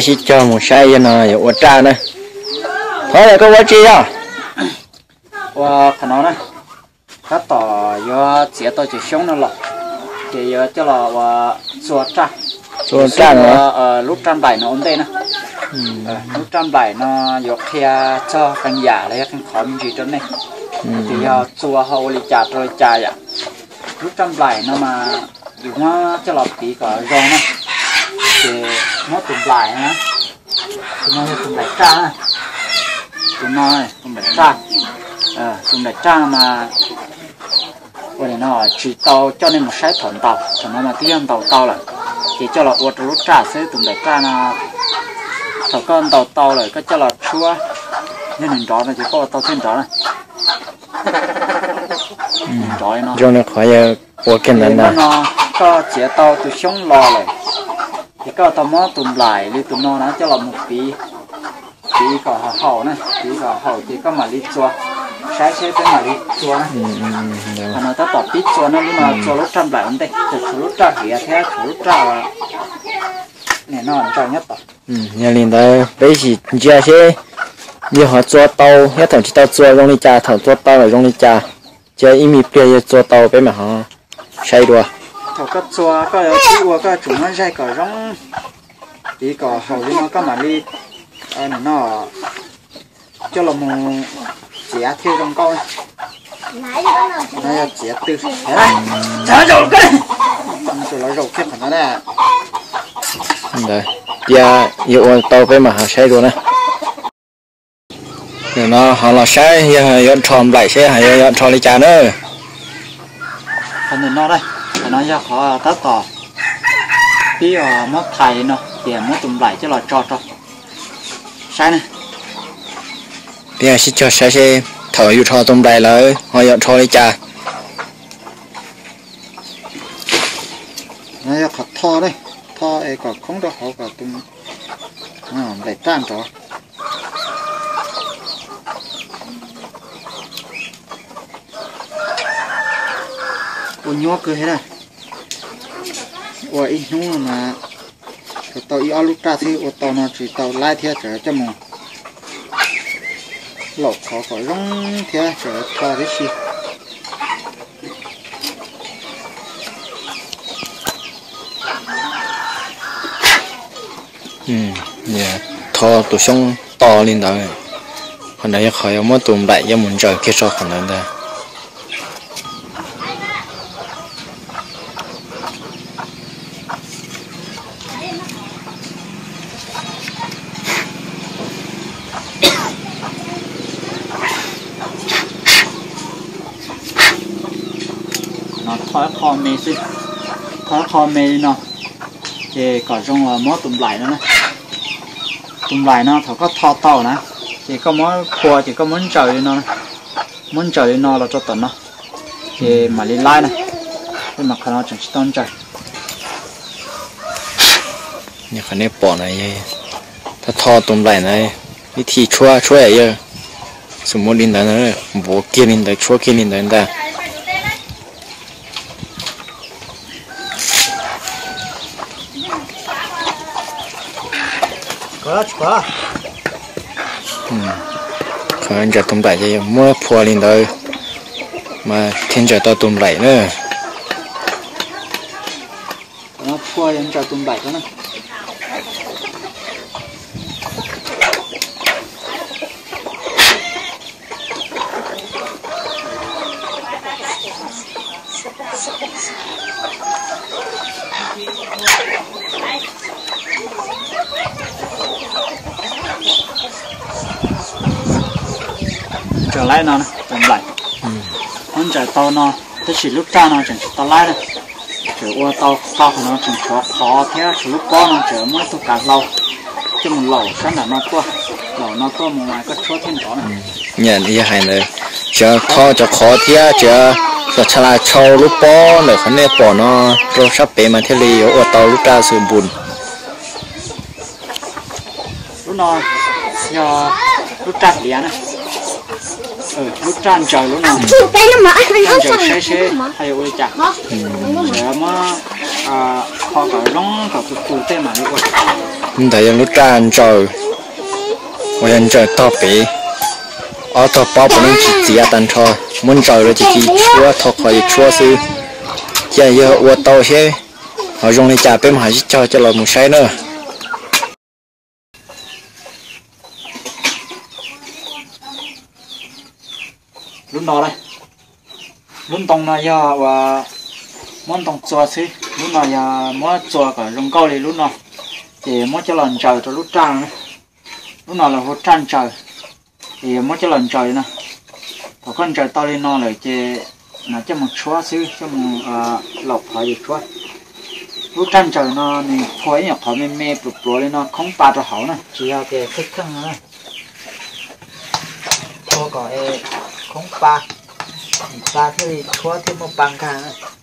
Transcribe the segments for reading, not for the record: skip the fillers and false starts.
chỉ cho một sai nó ở ô trà này thôi là có quá chi à và khả năng này các tỏ do chế tao chỉ sống nó lọ thì cho là và chùa trà nữa lúc trăm bảy nó ổn định nè lúc trăm bảy nó dọc theo cho căn nhà lấy căn khó mình chỉ trên này thì chùa hậu lì trà rồi trà vậy lúc trăm bảy nó mà dùng nó cho lọt tí có rong này thì nó tụm lại nữa tụm nó tụm lại trà này tụm nó này tụm lại trà tụm lại trà mà vậy nó chỉ tàu cho nên một sai thuận tàu cho nó mà tiêm tàu lại thì cho là ô tô lúc trà sẽ tụm lại trà là thầu con tàu lại có cho là chua nên mình đó là chỉ có tàu thêm đó này rồi nó cho nó khỏi của cái này nó có chế tàu từ sống lò lại thì có tàu mó tụm lại đi tụm nó cho là một tí có hậu này tí có hậu thì có mà đi chua sai tới mà đi chua này nó ta tỏ tí chua nó nhưng mà chua lúc trăm lại không đây lúc trăm thì thế lúc trăm này nó cho nhất tỏ nhà liền đó bây giờ chia thế như họ chua tàu hết thằng chỉ tàu chua rong đi trà thằng chua tàu là rong đi trà chơi im im kia chua tàu bé mà họ say đùa thằng có chua có chua có chúng nó say có rong tí có hậu thì nó có mà đi nó cho là một chế theo trong câu này nó chế từ thế này chả rồi cái rồi nó rồi cái phần nó nè rồi giờ yêu tàu bé mà họ say đùa này rồi nó họ là say giờ tròn lại xe hay giờ tròn đi trà nữa phần nó đây nó giờ họ tắt tỏ tí mất thầy nó thì mất tụm lại chứ là cho sai này bây giờ sẽ cho sai thở yêu cho tôm đại lại họ giờ cho đi trà nó giờ khát thò đây thò ấy còn không được họ cả tụm để trang cho ôi nhóc cười thế này ôi nhóc mà tàu y alu tra thì ô tàu nó chỉ tàu lai theo trở cho mùng lộc khó khỏi rong theo trở to đấy xí thò tụ sông to lên đó còn đây khỏi mất tụm đại cho muốn trời kia cho còn hơn đây thói kho mê xí thói kho mê nó thì có trong món tụm lại nữa này tụm lại nó thọ có thọ tàu nè thì có món cua thì có món trời nó là cho tuần nó thì mà lên lai này nhưng mà khả năng chẳng chỉ tôn trời như khả năng bỏ nàyถ้าทอตรงไหลnàyวิธีช่วยเยอะสมมติลินได้นะบัวเกี่ยลินได้ช่วยเกี่ยลินได้ quá khởi anh tụm lại cho mua phua lên đời mà thiên trời to tụm lại nữa nó phua lên cho tụm lại đó nè trở lại nó tụm lại con trời to nó tới chỉ lúc ra nó chẳng to lại đây trời qua to của nó chẳng cho khó thế chỉ lúc có nó trời mới tôi cả lâu cho một lẩu sáng là nó to một ngoài có chỗ thêm đó này nhận ý hay nữa chờ khó thế chờ chả là trâu lúc bó nữa khán này bỏ nó rồi sắp bể mà thế li ở tàu lúc ra sự buồn lúc nó giờ lúc ra liền này lúc tràn trời lúc nào tràn trời sẽ hay ôi chả để mà họ có nóng có tụt tên mà đi qua mình thấy lúc tràn trời ôi trời to bể ở to bao bọn chỉ ra tận thôi muốn trời rồi chỉ chúa thọ khỏi chúa sư giờ giờ ô tô xe họ dùng để trả bên mà cho là một sai nữa lúc nào đây lúc tông là giờ và món tông chua xí lúc nào giờ món chua cả rong câu thì lúc nào thì món cho lần trời cho lúc trăng lúc nào là lúc trăng trời thì món cho lần trời nè còn con trời to lên nó lại chè là cho một chúa xíu cho một lộc hỏi gì chúa lúc trăng trời nó thì phơi nhở họ mê bụi lên nó không ba cho hậu nè chỉ là cái thích khăn nữa chúa có không ba thì chúa thêm một bằng cả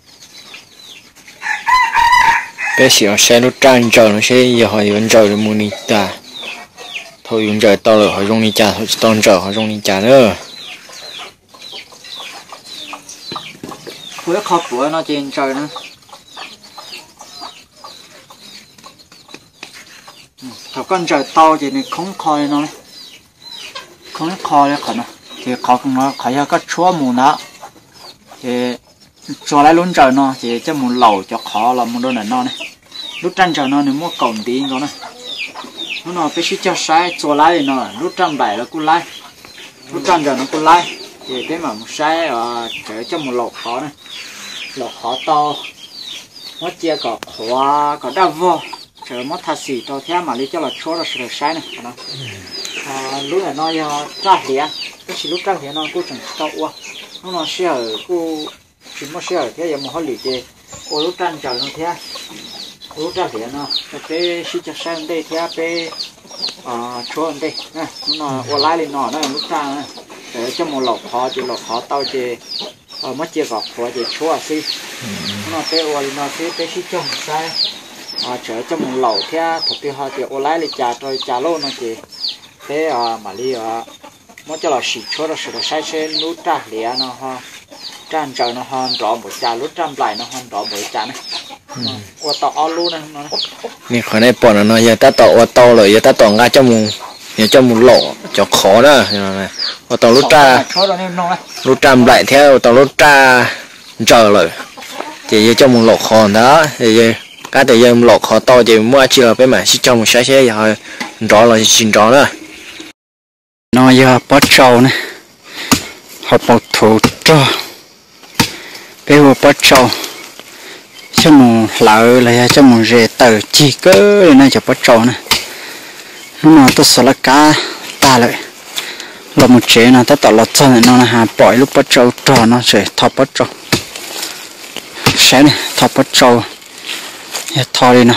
bé xíu xe lúc trăng trời nó sẽ giờ họ dùng trời để mua đi ta thôi dùng trời to rồi họ dùng đi trả thôi to trời họ dùng đi trả nữa cuối khó của nó trên trời nữa thằng con trời to thì không khó nó không khó đấy khẩn thì khó nó khó cho các chúa mù nó thì cho lại luôn trời nó thì cho một lẩu cho khó là một đôi này nó này lúc trăng trời nó nếu mua cổng tí nó này nó phải xí cho sai cho lại thì nó lúc trăng bảy là cũng lại lúc trăng trời nó cũng lại thì cái mà một sai trời cho một lẩu khó này lẩu khó to nó chia có đau vô trời mất thật xỉ to thế mà đi cho là chúa là sự sai này nó lúc này nó ra liền cái gì lúc ra liền nó cũng chẳng to quá nó sẽ ở cô chỉ mất sẽ ở thế giờ mà họ lì thì cô lúc trăng trời nó thế lúc ra liền nó cái xí cho sai đây thế cái chúa đây nè nó qua lại lên nó lúc trăng này để cho một lẩu khó tao thì mất chia gọt của thì chúa xí nó cái qua nó cái xí trồng sai trở cho một lẩu theo thực tế họ thì ô lái lên trà lô nó thì thế mà đi muốn cho là xịt chúa là sự sai trên nút trà lìa nó ha tràn trời nó hơn rõ một trà lúc trăm lại nó hơn rõ một trà này ô tàu luôn này nó nè khỏi này bọn nó giờ ta tàu ô tô rồi giờ ta tàu ngay cho một lỗ cho khó đó này ô tàu lúc trăm lại theo tàu lúc trà trời rồi thì giờ cho một lỗ khó đó thì cái thời gian lọt họ to thì mua chưa với mà chỉ trong một xe rồi rõ là xin rõ đó nó giờ bắt trâu này họ bắt thủ trâu bây giờ bắt trâu cho một lợn là cho một rễ tờ chỉ cơ này cho bắt trâu này nó tôi sợ là cá ta lại là một chế nào ta tạo lọt cho này nó là hà bỏi lúc bắt trâu trò nó sẽ thọ bắt trâu sẽ này thọ bắt trâu thôi đi nào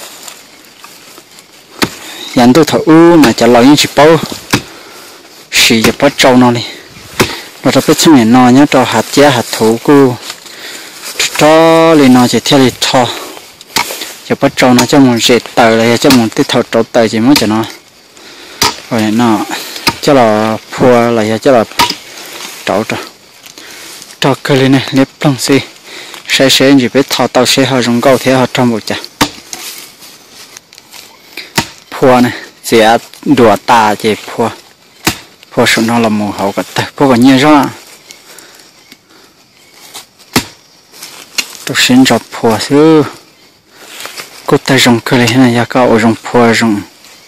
dàn tôi thở mà trả lời như chỉ bao xì cho bắt trâu nó đi nó cho biết chuyện nó nhớ cho hạt giá hạt thủ cô cho lên nó chỉ theo đi thò cho bắt trâu nó cho một dệt tờ này cho một cái thầu trâu tờ chỉ mới cho nó rồi nó cho là phua lại cho là trâu trâu cái lên này nếp lông xì sẽ chỉ biết thọ tàu sẽ họ dùng câu thế họ trong một chả phua này chỉ đùa ta chỉ phua số nó là mù hậu cả ta phua còn nhiều rõ tôi xin cho phua chứ cô ta dùng cái này là cao dùng phua dùng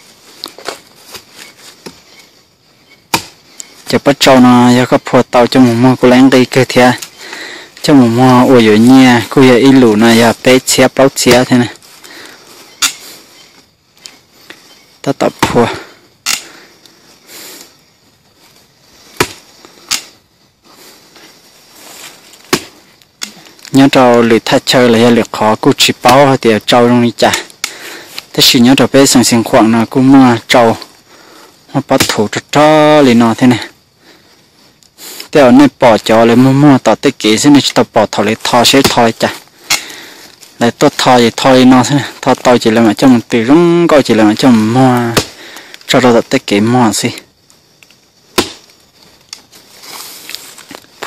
chỉ bắt trâu nó là các phua tàu cho một món cô lấy đây cái thế cho một mò ôi rồi nha cô giờ ít lù này giờ bé chia bao chia thế này ta tập phua nhớ trâu lười thay chơi là lười khó cô chỉ bao thì trâu trong đi chả thế chỉ nhớ trâu bé sang sang khoảng là cô mua trâu nó bắt thủ cho lười nó thế này theo nên bỏ cho lấy mua tao tới kỹ xin để tao bỏ thầu lấy thò sẽ thò chả lấy tôi thò thì thò nó thế thò tao chỉ là mà cho một từ rung coi chỉ là mà cho mua cho tao tới kỹ mua gì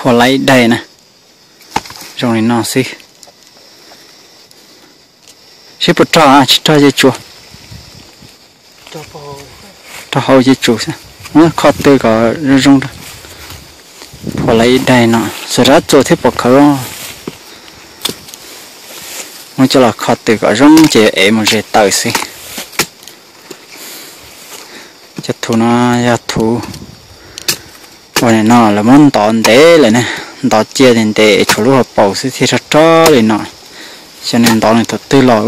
phò lấy đây nè rồi này nó xí xí bút trà chỉ trà dây chua trà hậu dây chua sao nó khó tươi có rong đó phò lấy đây nè sẽ rất cho thế bọc khẩu nó cho là khó tươi có rong chỉ em mà sẽ tới xí chất thu nó giá thu cái này nó là món tòn té lại nè tòn chia thành té chỗ lúc bầu sẽ thì rất to lên nọ cho nên tòn này thật tươi lòi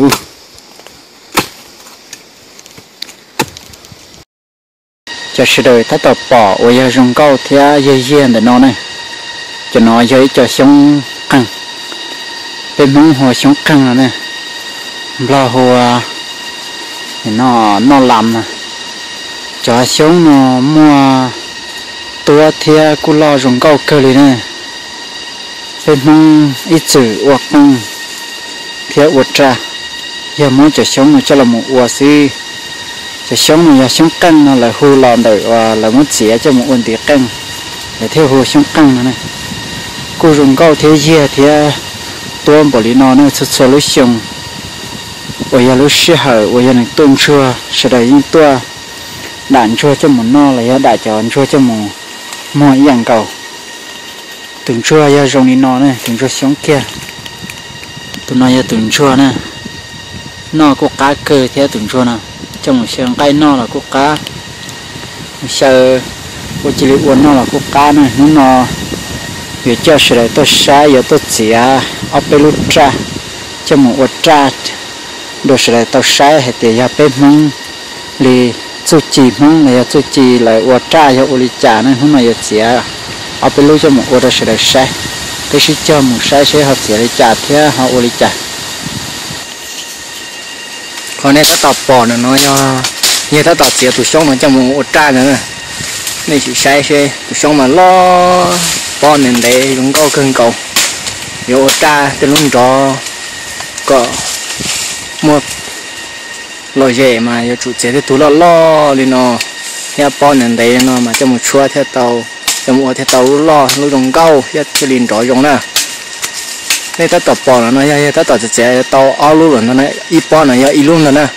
cho sự đời ta tập bỏ ở nhà rừng cao thì dây dây để nó này cho nó dây cho sống căng bên mông hồ sống căng rồi nè lo hồ thì nó làm mà cho sống nó mua tua thia cú lo rong cao cơ li nè bên mông ít chữ hoặc mông thia uất trà giờ muốn cho sống nó cho là một uất xí cho sống nó sống căng nó là hư lòn đời và là muốn xỉa cho một vấn đề căng để theo hư sống căng này cú rong cao thế giờ thia tua bỏ li nó xuất xuất lúc sống bây giờ lúc xưa hở bây giờ này tôm chua sẽ đầy những tua đạn chua cho một no là đại chọn chua cho một mọi dạng cầu từng chua ra rong đi nó này từng chua sống kia tụi nó ra từng chua nè nó có cá cơ theo từng chua nào trong một xương cây nó là có cá sờ có chỉ lấy uốn nó là có cá này nó việc cho sự này tôi sai giờ tôi chỉ ở bên lút ra cho một uốn ra đồ sự này tôi sai hay thì ra bên mông li chú chỉ mong là chú chỉ là uất trà cho uli trà nên hôm nay chỉ ở bên lối cho một uất sẽ được sai cái sự cho một sai sẽ học sẽ trà theo họ uli trà còn này ta tập bỏ nó cho như ta tập chỉ tụi sống nó cho một uất trà nữa này sự sai sẽ tụi sống mà lo bỏ nên để chúng có cân cầu nhiều uất trà từ lúc đó có một lo dễ mà giờ chủ chế thì tú lo đi nó nhà bao nên đấy nó mà cho một chua theo tàu cho một theo tàu lo lúc trồng câu giờ cái liền trọi trồng nè đây ta tập bỏ nó giờ ta tập chế tàu ao luôn rồi nó này ít bao này giờ ít luôn rồi nè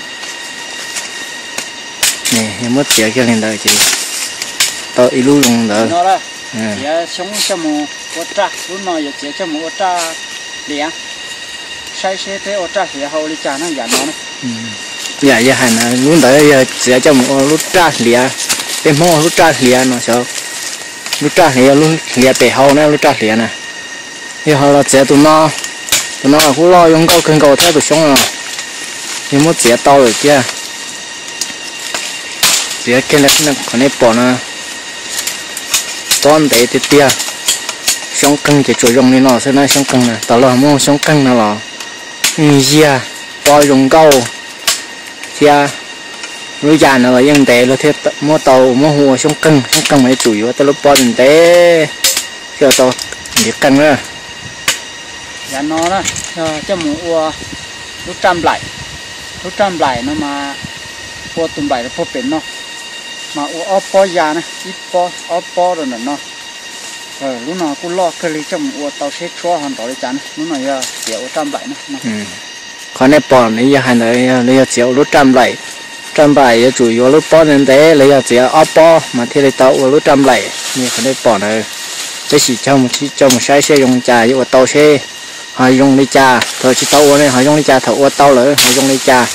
nè em mất chế cái liền đời chị tàu ít luôn trồng đời nó đó giờ sống cho một ô trà lúc nào giờ chế cho một ô trà liền sai xe thế ô trà thì hậu đi trả nó giả nó dạ dạ hành là luôn tới giờ sẽ cho một lúc tra lìa bên mông lúc tra lìa nó sợ lúc tra lìa luôn lìa bể hậu này lúc tra lìa nè thì họ là sẽ tụi nó là cũng lo dùng câu cần cầu theo tụi sống rồi nhưng muốn sẽ to rồi kia sẽ cái này nó còn này bỏ nó toan để thì tia sống căng chỉ chủ dùng đi nó sẽ nói sống căng nè tao là muốn sống căng nó là gì à to dùng câu chia núi già nó là dân tệ là thế mua tàu mua hồ sống căng mấy chủ yếu tao lúc bao tiền tệ cho tao để căng nữa dạ nó đó cho một lúc trăm lại nó mà po tụm bảy nó po bền nó mà ô po già này ít po rồi nó lúc nào cũng lo cái lý trong một tàu xe chua hoàn toàn chán lúc nào giờ kiểu trăm bảy nó còn này bỏ này giờ hành này lấy chiều lúc trăm bảy chủ yếu lúc bỏ nên thế lấy chiều oppo mà thì lấy tàu lúc trăm bảy như còn này bỏ này cái chỉ cho một sai xe dùng trà với tàu xe họ dùng đi trà thôi chỉ tàu này họ dùng đi trà thầu tàu nữa họ dùng đi trà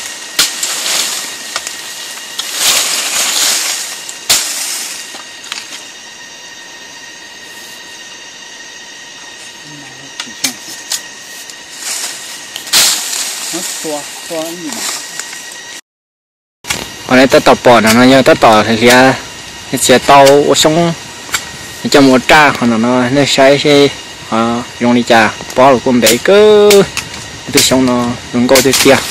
còn đây ta tập bỏ nó giờ ta tỏ thì kia sẽ tàu sống cho một trà còn nó sai xe dùng đi trà bỏ được con bé cứ từ xong nó đừng có tới kia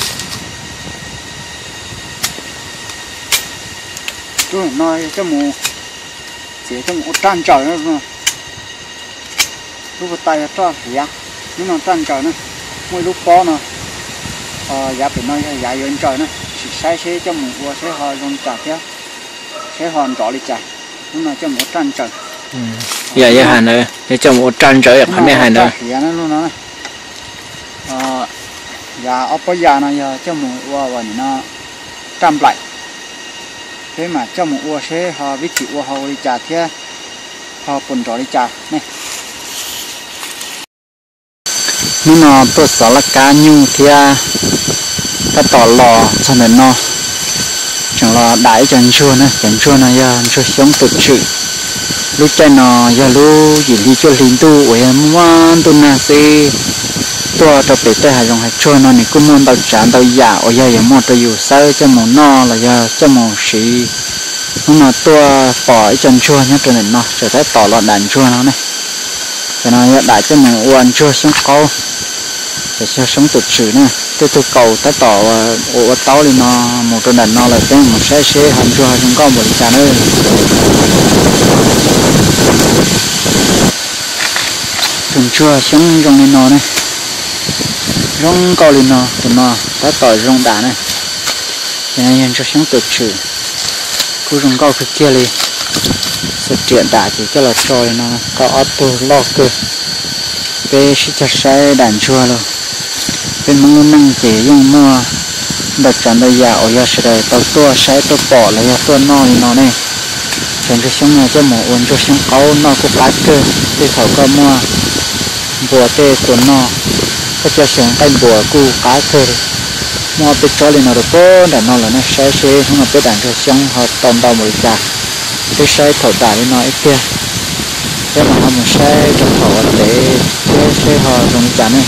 tôi nói cho một chỉ cho một tràn trời nữa rồi lúc tay cho giá nhưng mà tràn trời nữa mỗi lúc có nó giá phải nói giá yên trời nữa chỉ sai xe cho một vua sẽ họ dùng trả theo sẽ hoàn rõ đi trả nhưng mà cho một tràn trời giờ giờ hàng nữa giờ cho một trăm trở được mấy hàng nữa nó luôn nó giờ ở bây giờ nó giờ cho một ua và nó trăm lại thế mà cho một ua sẽ họ viết chữ ua họ đi trả thế họ bồn trò đi trả này nhưng mà tôi sợ là cá nhu thì ta tỏ lò cho nên nó chẳng là đáy chẳng chua nữa giờ cho sống tự sự lúc chơi nó giờ lúc gì đi cho lính tu ở em ngoan tu na si tôi cho bé tới hai dòng hai chua nó này cũng muốn tàu chán tàu giả ở giờ giờ mua tàu dù sao cho màu no là giờ cho màu xí nhưng mà tôi bỏ chân chua nhá cho nên nó trở thành tỏ loạn đàn chua nó này cho nó hiện đại cho màu uốn chua sống câu để cho sống tự sự nữa tôi cầu ta tỏ ở tàu thì nó một trong đàn nó là cái một xe hành chua chúng con một chán ơi từng chua sống trong lên nó này rong cao lên nó tụi nó ta tỏi rong đá này cho nên cho sống tự sự cứ rong cao cái kia đi sự chuyện đá chỉ cho là trôi nó có auto lo cơ về sẽ cho xe đàn chua luôn bên mong năng chỉ dùng mua đặt chắn đây giờ ở giờ sẽ đây tao tua xe tao bỏ lại giờ tua no thì nó này chẳng cho sống này cho một uốn cho sống cao nó cũng cá cơ để thảo cơ mua bùa tê tuần nó có cho sống tay bùa cu cá cơ mua bị cho lên nó được bố để nó là nó xe không là biết đàn cho sống họ tồn đau một chả cái xe thảo tả lên nó ít kia thế mà một xe cho thảo để xe họ dùng chả này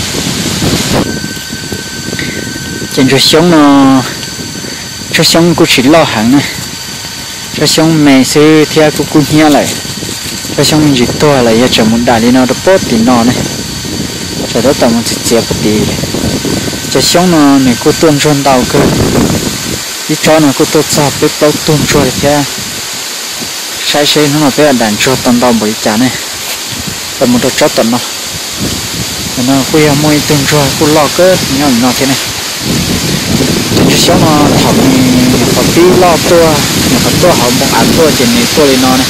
trên cho sống nó cho sống cũng chỉ lo hàng này cho sống mẹ sư theo cũng nhia lại cho sống gì to là giờ chồng muốn đại đi nó được bớt thì nó này cho đó tao muốn chia một tí cho sống nó này cô tuôn trôn đầu cơ ít cho nó cô tốt sao biết bao tuôn trôn được kia sai sai nó mà biết đàn cho tao đầu bởi chả này tao muốn được cho tao nó khuya môi tuôn trôn cô lo cơ nhỏ nhỏ thế này cho sống nó thầm họ tí lo tua họ tua họ một ăn tua trên này tua lên nó này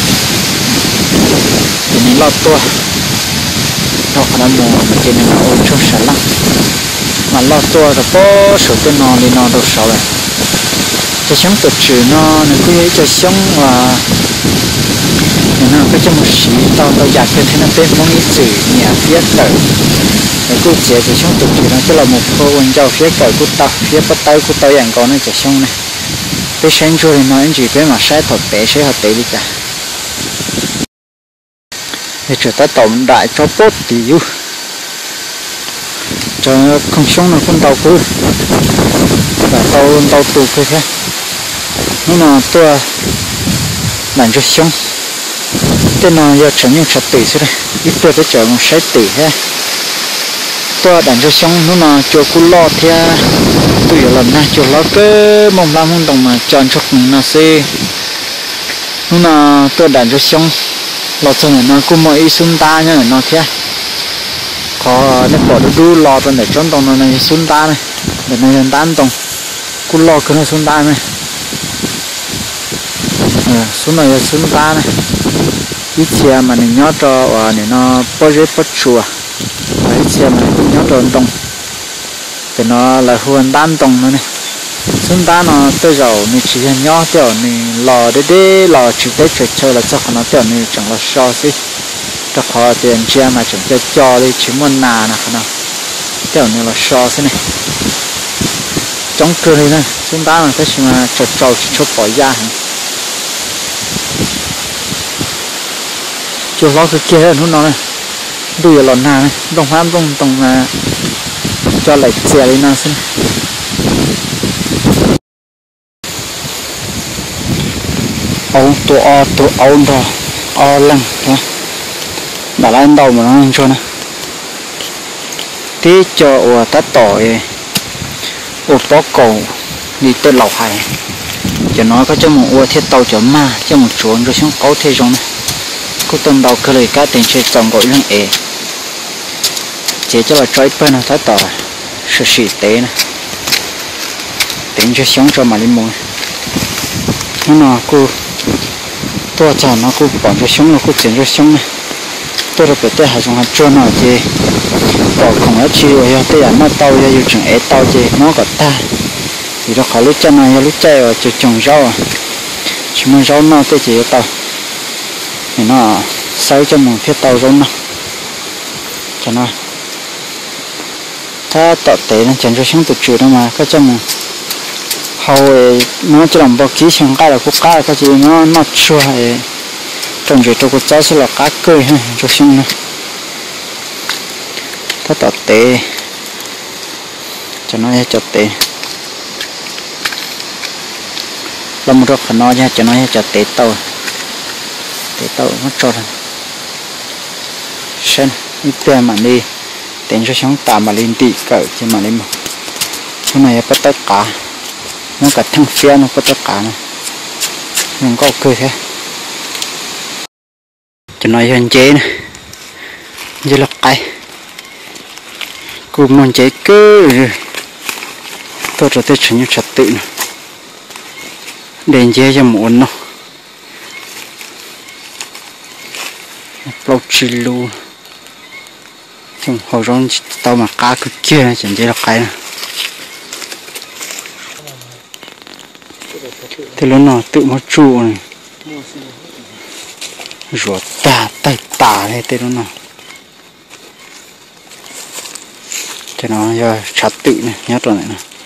trên này lo tua nó khả năng mùa trên này nó ôn chút sẵn lắm mà lo tua rồi có số tên nó lên nó đâu sợ rồi cho sống tự trừ nó cứ ấy cho sống và nó có cho một xí tao giả kia thế nó tên mong ý chữ nhà phía cởi để cô chế cho sống tự trừ nó tức là một cô quần châu phía cởi của tao phía bắt tay của tao dạng có nó cho sống này cái sáng cho thì nói chỉ cái mà sai thật tế sẽ hợp tế đi cả để trở tới tổng đại cho bốt tỷ cho không sống là con tàu cứ và tàu tù cơ thế nhưng mà tôi làm cho sống tên nó giờ trở nên trật tự rồi ít tôi phải trở một sai tỷ ha tôi đánh cho sống nó mà cho cô lo theo tôi giờ lần này cho lo cơ mong làm không đồng mà chọn cho cùng là xe nó là tôi đánh cho sống lo cho này nó cũng mọi xuân ta nhá nó theo có nó bỏ đu lo cho để chọn đồng nó này xuân ta này để này lần tan đồng cô lo cái nó xuân ta này xuân này xuân ta này ít xe mà mình nhớ cho và này nó bớt rét bớt chùa đấy xe mà cũng nhớ tròn đồng thì nó là huân tan đồng nữa này chúng ta nó tới rồi mình chỉ nhớ cho mình lò để lò chụp đấy chơi là cho nó cho mình chẳng là so gì cho họ tiền chia mà chẳng cho đi chỉ muốn nà nè khả năng cho nên là so thế này trong cơ này chúng ta là cái gì mà trâu chỉ cho bỏ ra chưa lo cái kia nó này đuôi lòn hà này đồng ham đồng là cho lại xe đi nó xin ấu tổ ấu đó o lăng đã lên đầu mà nó cho này tí cho ta tỏi bó cầu đi tới lầu hải cho nó có cho một thiết tàu cho ma cho một chuồng rồi xuống có thế rồi này cô tuần đầu cơ lời cá tiền chơi trồng gọi lăng ế chỉ cho là trói bên nó thái tỏ sự sĩ tế này tiền cho sống cho mà đi mua nhưng mà cô tua chả nó cũng bỏ cho sống nó cũng chuyển cho sống này tôi được biết hay dùng hạt trôn nào gì bỏ không ở chiều rồi tôi ăn nó tàu rồi chừng ấy tàu gì nó có ta thì nó khỏi lúc chân này lúc chạy rồi chỉ trồng rau chỉ muốn rau nó tôi chỉ tàu thì nó sáu cho mình phía tàu rau nó cho nó ta tạo tế nó chẳng cho sống tự chủ đâu mà có cho mình hầu nó chỉ làm bao ký xong cái là cũng cá cái gì nó chua trong chuyện tôi cũng cháu sẽ là cá cười ha cho xong nữa ta tạo tế cho nó cho tế làm một khả nó cho nó cho tế tàu nó cho rồi sen ít tiền mà đi tiền cho sống tạm mà lên đi cỡ chứ mà lên mà cái này có tất cả nó cả thằng phía nó có tất cả này mình có cười thế cho nó hiện chế này như là cái cùng mình chế cơ tôi cho tôi chuyển như trật tự này đèn chế cho muốn nó lâu chi lu trong hồ rong tao mà cá cực kia này chẳng chế là cái này thì nó tự mất trụ này ruột tay tả này thế nó cho nó giờ chặt tự này nhát rồi này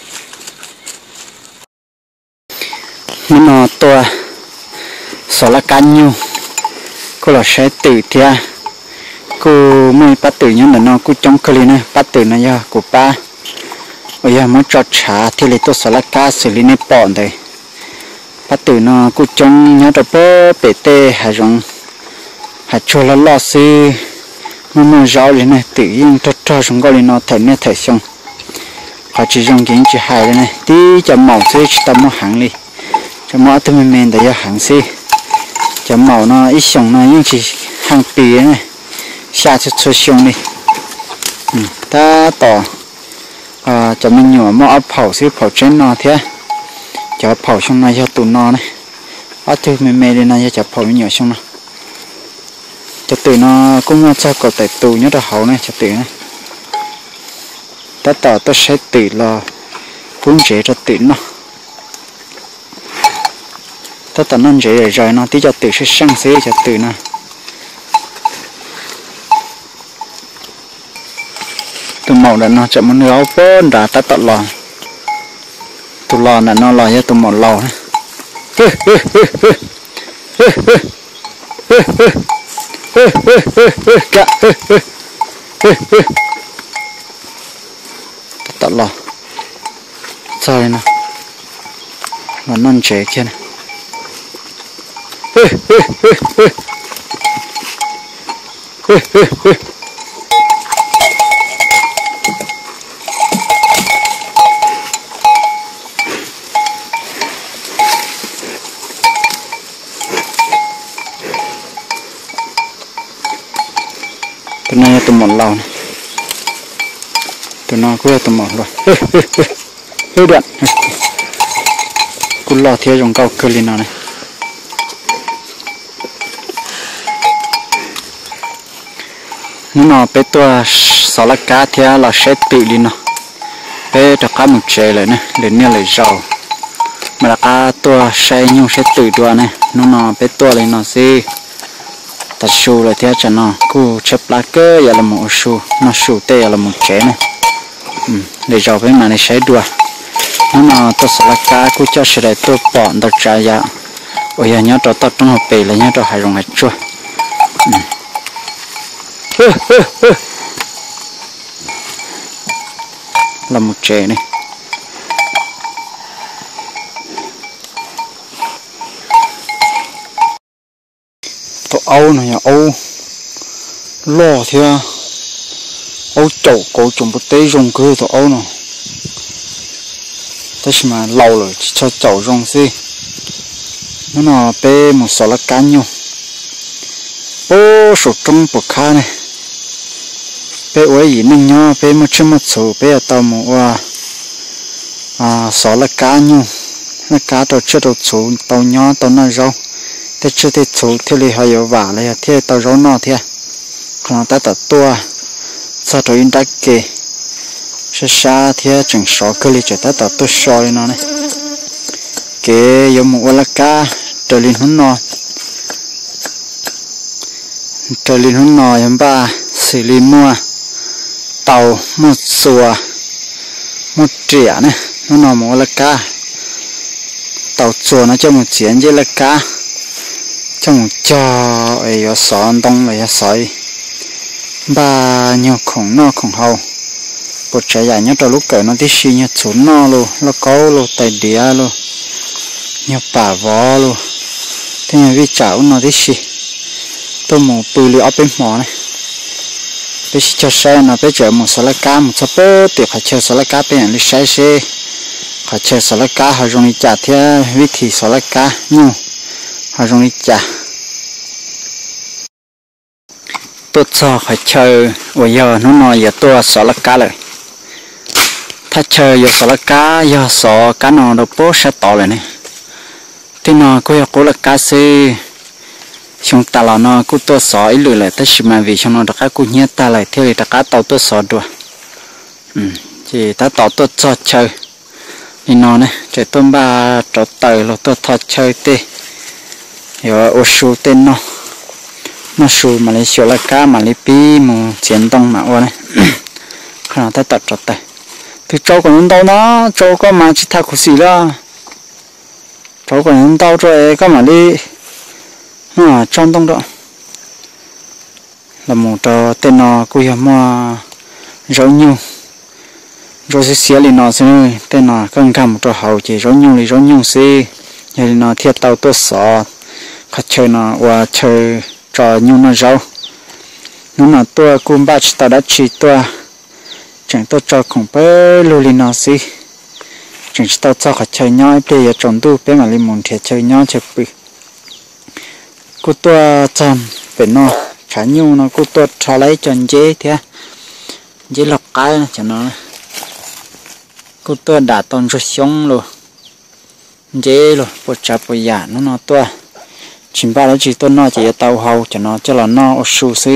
nó to sò lá canh nhiều cô là sẽ tự thia cô mới bắt tự nhớ là nó cô trong cái này bắt tự này giờ của ba bây giờ mới cho trả thì lấy tôi sò lá cá xử lý này bỏ đây bắt tự nó cô trong nhớ rồi bê tê hay rong hay cho nó lo xí nó rau lên này tự nhiên cho chúng gọi nó thấy nè thấy xong họ chỉ dùng kiến chỉ hai đây này tí cho màu xí chỉ tầm nó hàng đi cho mỏ tụi mình để hàng xí cho màu nó ít xong nó nhưng chỉ hàng bì này xa cho xong đi ta tỏ cho mình nhỏ mỏ phẩu xí phẩu trên nó thế cho phẩu xong này cho tụi nó này ở tụi mình đây này cho phẩu nhỏ xong nó cho tụi nó cũng cho cậu tại tù nhớ là hậu này cho tụi này ta tỏ ta sẽ tự lo cũng dễ cho tụi nó ta tỏ nó dễ rồi nó tí cho tụi sẽ sang xế cho tụi nó tụi màu là nó chậm muốn áo bốn đã ta tỏ lò tụi lò là nó lò cho tụi màu lò này tao lo sao đây nè nó non trẻ kia này tụi nó tụi một lầu này tụi nó cứ tụi một rồi hơi điện cứ lo theo dùng câu cơ lên nào này nó bé tua sáu lá cá theo là sẽ tự lên nào bé cho cá một chè lại này lên nha lại rau mà là cá tua sẽ nhung sẽ tự tua này nó bé tua lên nó gì ta sưu là theo cho nó cô chép lá cơ giờ là một sưu nó sưu tê là một chén này để rau với mà này sẽ đua nó tôi sẽ là cá cô cho sẽ để tôi bỏ được trả giá ôi giờ nhớ cho tôi trong hộp bể là nhớ cho hai rồng hai chua là một chén này âu này âu lo thì âu chậu cổ trồng một tế rong cơ tụi âu nào thế mà lâu rồi cho chậu rong xí nó bé một số lá cá nhau ô số trong bột cá này bé ơi gì nên nhá bé một chút một số bé tao một số lá cá nhau lá cá tao chưa được số tao nhá tao nói rau thế chưa thế chủ thế li họ yêu vả này thế tao rau nọ thế còn ta tao tua sao rồi in đắc kề xa thế chẳng sợ cái li cho ta tao tua soi nó này kề yêu một là cá trời linh hôn nọ em ba xử lý mua tàu một xùa một trẻ này nó nọ một là cá tàu xùa nó cho một chiến với là cá cho một cho ấy ở sòn đông này sỏi ba nhiều khổng nó khổng hậu bột trẻ dài nhất lúc cởi nó tí xì như trốn nó luôn nó có luôn tay đĩa luôn nhiều bả vó luôn thế mà vì chảo nó tí xì tôi một bự lửa bên mỏ này bây giờ cho xe nó bây giờ một số lá cá một số bớt tiệc phải chơi số lá cá bên này xe xe phải chơi số lá cá họ dùng đi chả thế vị thì số lá cá nhiều họ dùng đi chả tôi cho phải chơi bây giờ nó nói giờ tôi số lá cá rồiถ้าเชยสละกายาสอกันนอโปชะตอเลยนี่ที่นอก็อยากกุละกาซีชงตาลานอกูตัวสออีหรือเลยแต่ชิมาวิชงนอตะกะกูเนียตาเลยเที่ยวตะกะเต่าตัวสอดัวจีถ้าเต่าตัวจอดเชยนี่นอเนี่ยจะต้นบาจอดเตยเราตัวทอดเชยเตเดี๋ยวโอชูเต้นนอมาชูมาเลยชละกามาเลยปีมูเจียนตองมาวะเนี่ยขนาดถ้าตัดจอดเตยthì cháu còn đâu nó cháu có mà chỉ thà khổ xì đó cháu còn đâu rồi có mà đi trong đông đó là một trò tên nó quy mà rau nhung rồi sẽ xé lên nó xem tên nó cần cầm một trò hậu chỉ rau nhung xí giờ nó thiệt tàu tôi sợ khách chơi nó và chơi trò nhung nó rau nó tôi cũng bắt tao đã chỉ tôi chẳng tôi cho không phải lưu linh nào xí chẳng tôi cho họ chơi nhau bây giờ trồng tu bé mà linh muốn thiệt chơi nhau chơi bự cô tôi chọn về nó khá nhiều nó cô tôi cho lấy chọn dễ thế dễ lọc cái cho nó cô tôi đã toàn rất sống rồi dễ rồi bộ chả bộ giả nó tôi chỉ ba đó chỉ tôi nó chỉ tàu hầu cho nó cho là nó ở su xí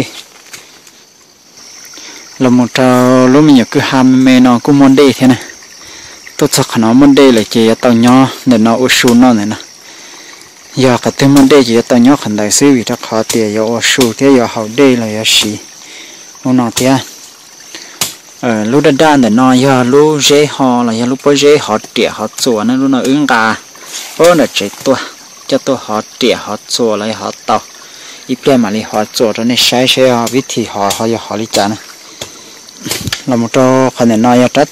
là một trò lúc mình cứ ham mê nó cũng muốn đi thế này tôi chắc nó muốn đi là chỉ tao nhỏ để nó u su nó này nè giờ cả thứ muốn đi chỉ tao nhỏ khẩn đại sư vì chắc họ tiền giờ u su thế giờ họ đi là giờ xí nó thế lúc đã đan để nó giờ lúc dễ họ là giờ lúc bữa dễ họ trẻ họ chùa nó lúc nó ứng cả là chạy tua cho tôi họ trẻ họ chùa lại họ tàu ít bên mà đi họ chùa cho nên sai họ biết thì họ đi trả này là một trò phần này nói trách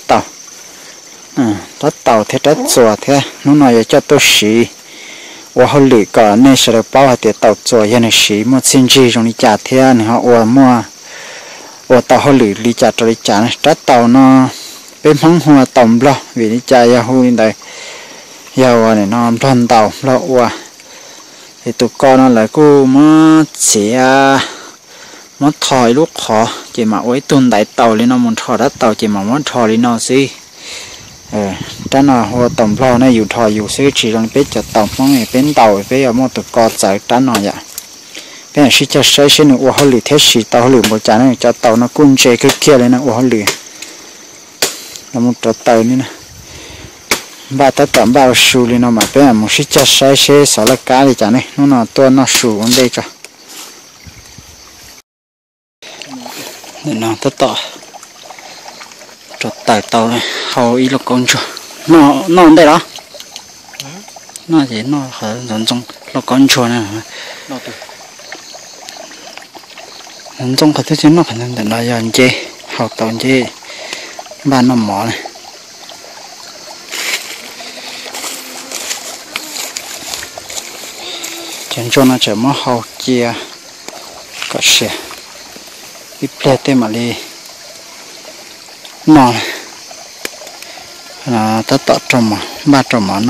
tàu thế trách chùa thế nó nói cho tôi xí và họ lì cả nên sẽ được bao hạt tàu chùa như này xí một xin gì trong đi trả thế này họ mua tàu họ lì trả cho đi trả này trách tàu nó bên phong hoa tổng lo vì đi trả ya hui đây ya này nó đoàn tàu lo thì tụi con nó lại cô mà chỉ nó thòi lúc khó chỉ mà với tuần đại tàu lên nó muốn thò đất tàu chỉ mà muốn thò lên nó xí cho nó hoa tầm lo này dù thò dù xí chỉ rằng biết cho tàu mong này bên tàu bây giờ một tụi con chạy cho nó vậy bây giờ xí cho xây xí nữa hoa lì thế xí tàu lì một trái này cho tàu nó cung chế cái kia lên nó hoa lì là một tụi tàu nữa nè ba ta tạm bao sù lên nó mà bây giờ một xí cho xây xí xả lá cá thì chả này nó to nó sù ở đây cho nó tất tỏ cho tải tàu này hầu ý là con chuột nó ở đây đó nó gì nó ở trong là con chuột này trong cái thứ nó phải nên là giờ chê hầu tàu chê ba nó mỏ này chẳng cho nó chở mất hầu chia có xe ít plete mà đi nọ là ta tạo trong mà ba trong mà nó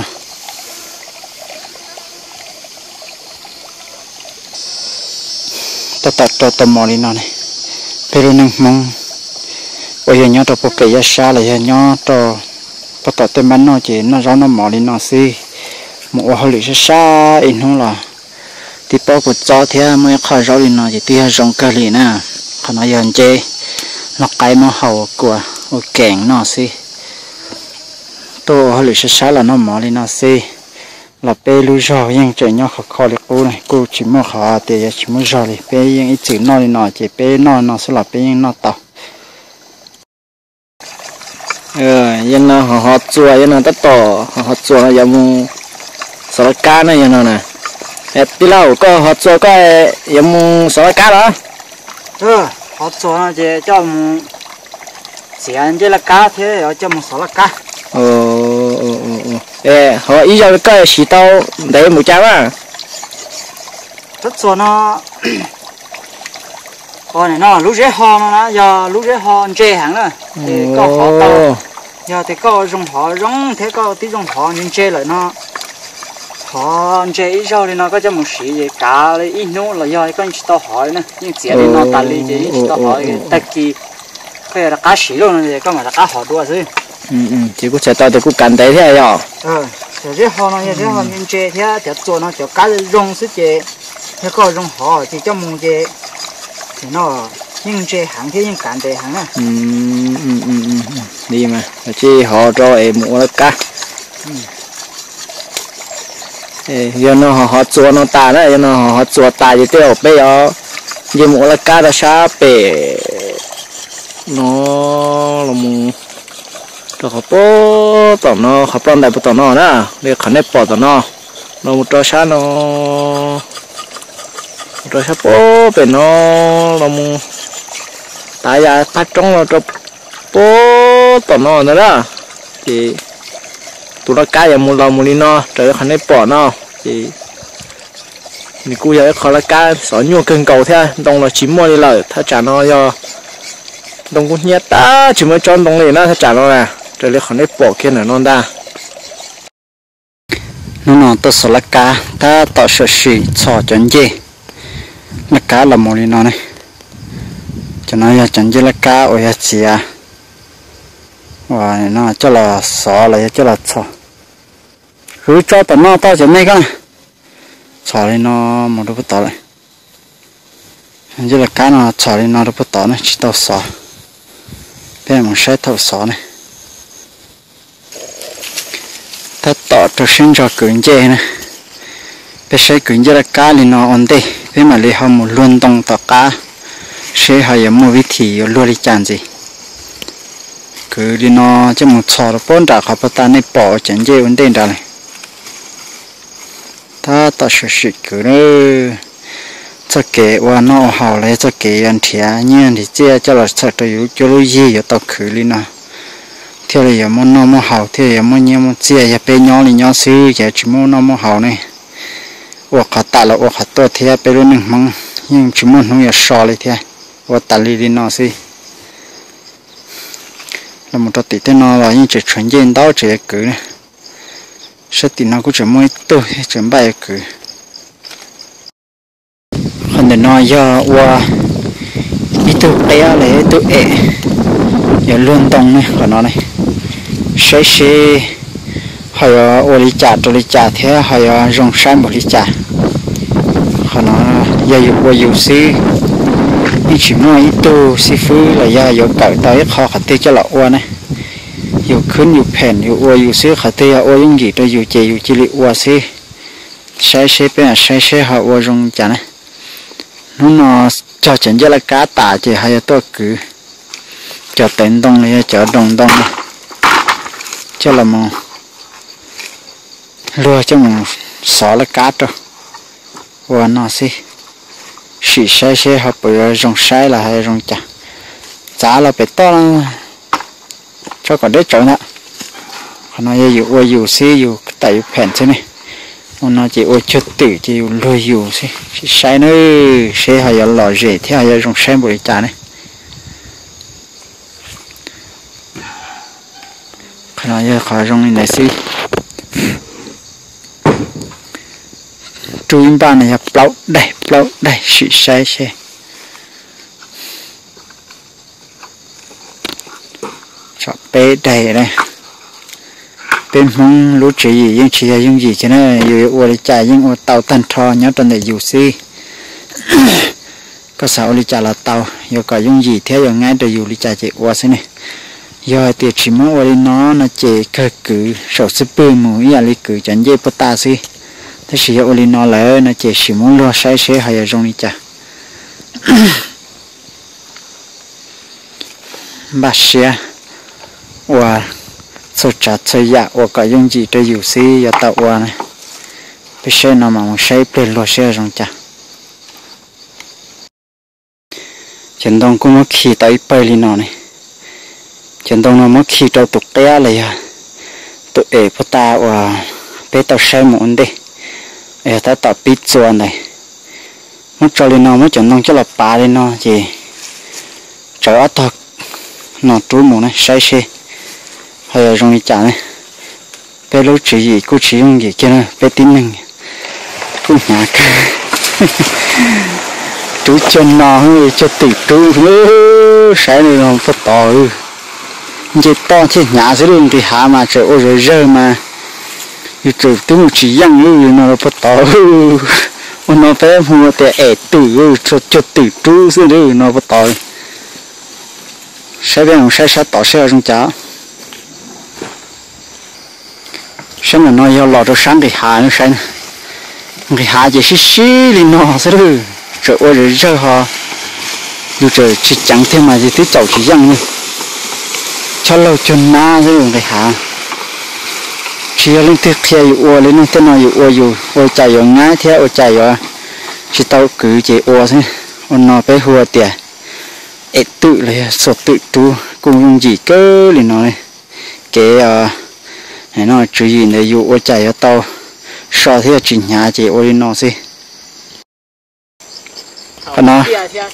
ta tạo cho tầm mò đi nọ này pero nâng mong bây giờ nhớ cho bộ kể xa là giờ nhớ cho ta tạo tên bắn nó chỉ nó rau nó mò đi nọ xí một hồi lì xa in không là thì bao của cho thế mới khỏi rau đi nó chỉ tia rong cơ lì nè còn nó dần chê nó cái mà hậu của kẹn nó xí tôi hơi lười sát là nó mỏ đi nó xí là bé lưu rau nhưng trời nhau khó đi cô này cô chỉ mua khó thì chỉ mua rau đi bé nhưng ít chữ nó đi nó chỉ bé nó sẽ là bé nhưng nó tàu yên nó họ chùa yên nó tất tỏ họ chùa là giống sò cá này yên nó nè tí lâu có họ chùa có giống sò cá đó họ chùa nó chỉ cho tiền chỉ là cá thế ở cho một số là cá họ ý cho cái xí tàu để một cháu à tất chùa nó con này nó lúc rễ ho nó giờ lúc rễ ho chê hàng nữa thì có họ tàu giờ thì có dùng họ giống thế có tí dùng họ nhưng chê lại nó họ chê ít rau thì nó có cho một xí gì cả lấy ít nô là giờ con chỉ tao hỏi nữa nhưng chỉ thì nó ta lấy chỉ tao hỏi tất kỳ cái là cá xí luôn thì có mà là cá họ đua chứ chỉ có chạy tàu thì cũng cần đấy thế à thì rễ ho nó rễ ho nhưng chê thế thì做nó cho cá dùng sức chê thế có dùng họ thì cho một chê thì nó nhưng chê hàng thế nhưng cản đề hàng á đi mà chỉ họ cho em mua là cá giờ nó họ chùa nó ta đấy giờ nó họ chùa ta thì tiêu bây giờ giờ mua là cá đó sao bể nó là mua rồi họ bỏ tao nó họ bỏ đại bộ tao nó nè để khăn nếp bỏ tao nó một trò sao nó rồi sắp bố về nó là một tại ra phát trong là cho bố tao nó nữa đó thì tụi nó cá giờ một lần một đi nó trời khăn nếp bỏ nó thì mình cũng giờ khó là cá sỏi nhiều cân cầu thế đông là chín mua đi lờiถ้า trả nó do đông cũng nhét ta chỉ mới cho đông này nó ถ้า trả nó nè trời lấy khăn nếp bỏ kia là non đa nó tôi sợ là cá ta tạo sự sự cho chuẩn gì là cá là một đi nó này cho nó ra chuẩn gì là cá ở nhà chị à và nó cho là sợ là cho là cho cứ cho tao nó tao chỉ mấy cái sợ đi nó một đứa bắt tao lại như là cá nó sợ đi nó đứa bắt tao này chỉ tao sợ bây giờ mình sẽ thâu sợ này ta tỏ cho sinh cho cưỡng chế này bây giờ cưỡng chế là cá thì nó ổn định bây mà lấy họ một luân động tỏ cá sẽ hay một vị trí luôn đi chán gì cứ đi nó cho một sò nó bốn trả họ bắt ta này bỏ chén chế ổn định ra này ta tỏ sự cứ nữa cho kể qua nó hào lấy cho kể anh thìa nhưng thì chia cho là sợ cho lối gì ở tao cứ đi nào theo là giờ muốn nó muốn hậu theo giờ muốn nhiều muốn chia giờ bé nhỏ thì nhỏ xíu giờ chỉ muốn nó muốn hậu này hoặc cả tạ là hoặc cả tôi theo bé luôn nhưng nhưng chỉ muốn nó giờ sò lại theo hoặc tạ đi nó xí là một trò tí nó là những chuyện chuyển gen đó chỉ cứ này sẽ tí nó cũng chỉ muốn tôi chuyển bài cứ còn để nói giờ qua ít tôi bé lấy tôi giờ luôn đông này của nó này sẽ hay ở đi chả cho đi chả thế hay rong sai một đi chả của nó giờอยู่xí ít chỉ nói ít tu xí phứ là giờ cởi tới khó khăn tiêu cho lọ qua nàyอยู่ขึ้นอยู่แผ่นอยู่อยู่xí khả tiêu ở những gì tôiอยู่chỉ liệu qua xí sẽ bên sẽ họ ở rong chả này nó cho chuyện cho là cá tả chỉ hay tôi cứ cho tận đông này cho đông này cho là một lúa cho một xó là cá rồi và nó xì sai học bởi rong sai là hay rong chả giá là phải to cho còn đấy chỗ nữa nóอยู่xíอยู่tại phèn thế này nó chỉ chút tử chỉ lúaอยู่xí sai nữa sai hay là lò rễ thế hay rong sai bởi chả này nó giờ khỏi rong này xí chú ba này plau đây sự sai xe cho bé đầy này bên mong lúa chỉ gì nhưng chỉ là những gì cho nênอยู่ở chạy những ở tàu tan thò nhớ trên để dù xí có sao đi chạy là tàu giờ có những gì thế giờ ngay để dù đi chạy chạy qua xí này giờ thì chỉ mới ở đây nó chỉ khởi cử sổ sếp bơm mũi là đi cử chẳng dễ bắt ta xí thế chỉ ở đây nó lại nó chỉ muốn lo sai sẽ hay là trong đi chạy bà xe và số chặt số dạ và có những gì để dù xí giờ tàu qua này bây giờ nó mà một xe bên lo xe trong chạy chân đông cũng mất khi tới bay lên nó này chân đông nó mất khi trâu tục té lại à tụi ế bắt ta và bé tao xe muốn đi ế ta tạo bít chuồn này mất trâu lên nó mất chân đông cho là bà lên nó gì trở thật nó trú mù này say xe hay là trong đi chả này bé lúc chỉ gì cô chỉ用gì kia này bé tin mình cũng nhạc chú chân nó hơi cho tự chú sáng này nó phát to chỉ to chứ nhà sẽ đường thì hạ mà trời ôi rồi rơi mà như trời tôi chỉ dăng nó phát to nó phải mua để ẻ tử cho tự chú sẽ đường nó phát to sẽ bên sẽ tỏ xe trong cháo sáng là nó yêu lò cho sáng thì hạ nó sáng thì hạ chỉ xí lên nó sẽ được trời ơi rồi rơi họ dù trời chỉ chẳng thêm mà gì thứ chậu chỉ răng nữa cho lâu cho na rồi người hạ chỉ lên tiếp theo ua lên nó tên nào ua chạy ở ngay theo ua chạy ở chỉ tao cứ chạy ua thôi nó bé hùa tiền ế tự là sốt tự tu cùng dùng gì cơ liền nói cái này nó chú ý để dụ ua chạy ở tao so theo chỉnh nhà chạy ua lên nó xí nó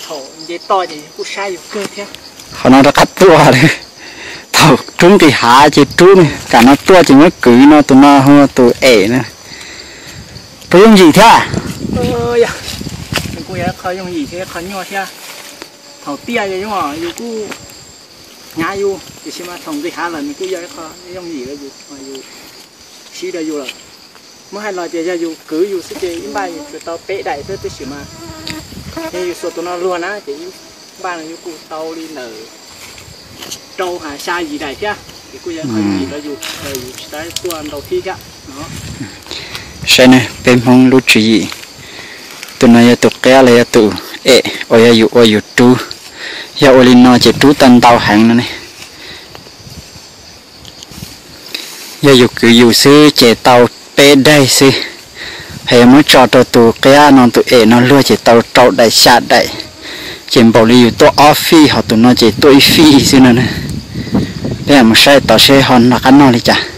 nó đã cắt tua đấy thầu trúng thì hạ chỉ trúng cả nó tua chỉ mới cử nó tụi nó không tụi ẻ nữa tôi dùng gì thế à ơi à cô ấy khó dùng gì thế khó nhỏ thế thầu tia vậy nhưng mà dù cô ngã dù thì xem mà thằng gì hạ lần cô ấy khó dùng gì đó dù mà dù xí đó dù là mới hay là chỉ là dù cứ dù sẽ chơi những bài từ tao bể đại tới tới xí mà thì số tụi nó luôn á chỉ ba là như cụ tàu đi nở trâu hà sai gì đây chứ thì cô giáo không gì đó dù tới tuần đầu khi chứ đó sai này bên mong lúc chỉ tụi nó tụt kéo lại tụi ê ôi dụ chú giờ ôi nó chỉ chú tân tàu hàng nữa này giờ dụ cứ dụ sư chạy tàu bể đây sư hay mới cho tụi kéo nó tụi ê nó luôn chỉ tàu trâu đại sát đại chỉ bảo lưu tôi office họ tụi nó chỉ tôi phi xí nữa nè đây là một sai tao sẽ hòn là cái nó đi chả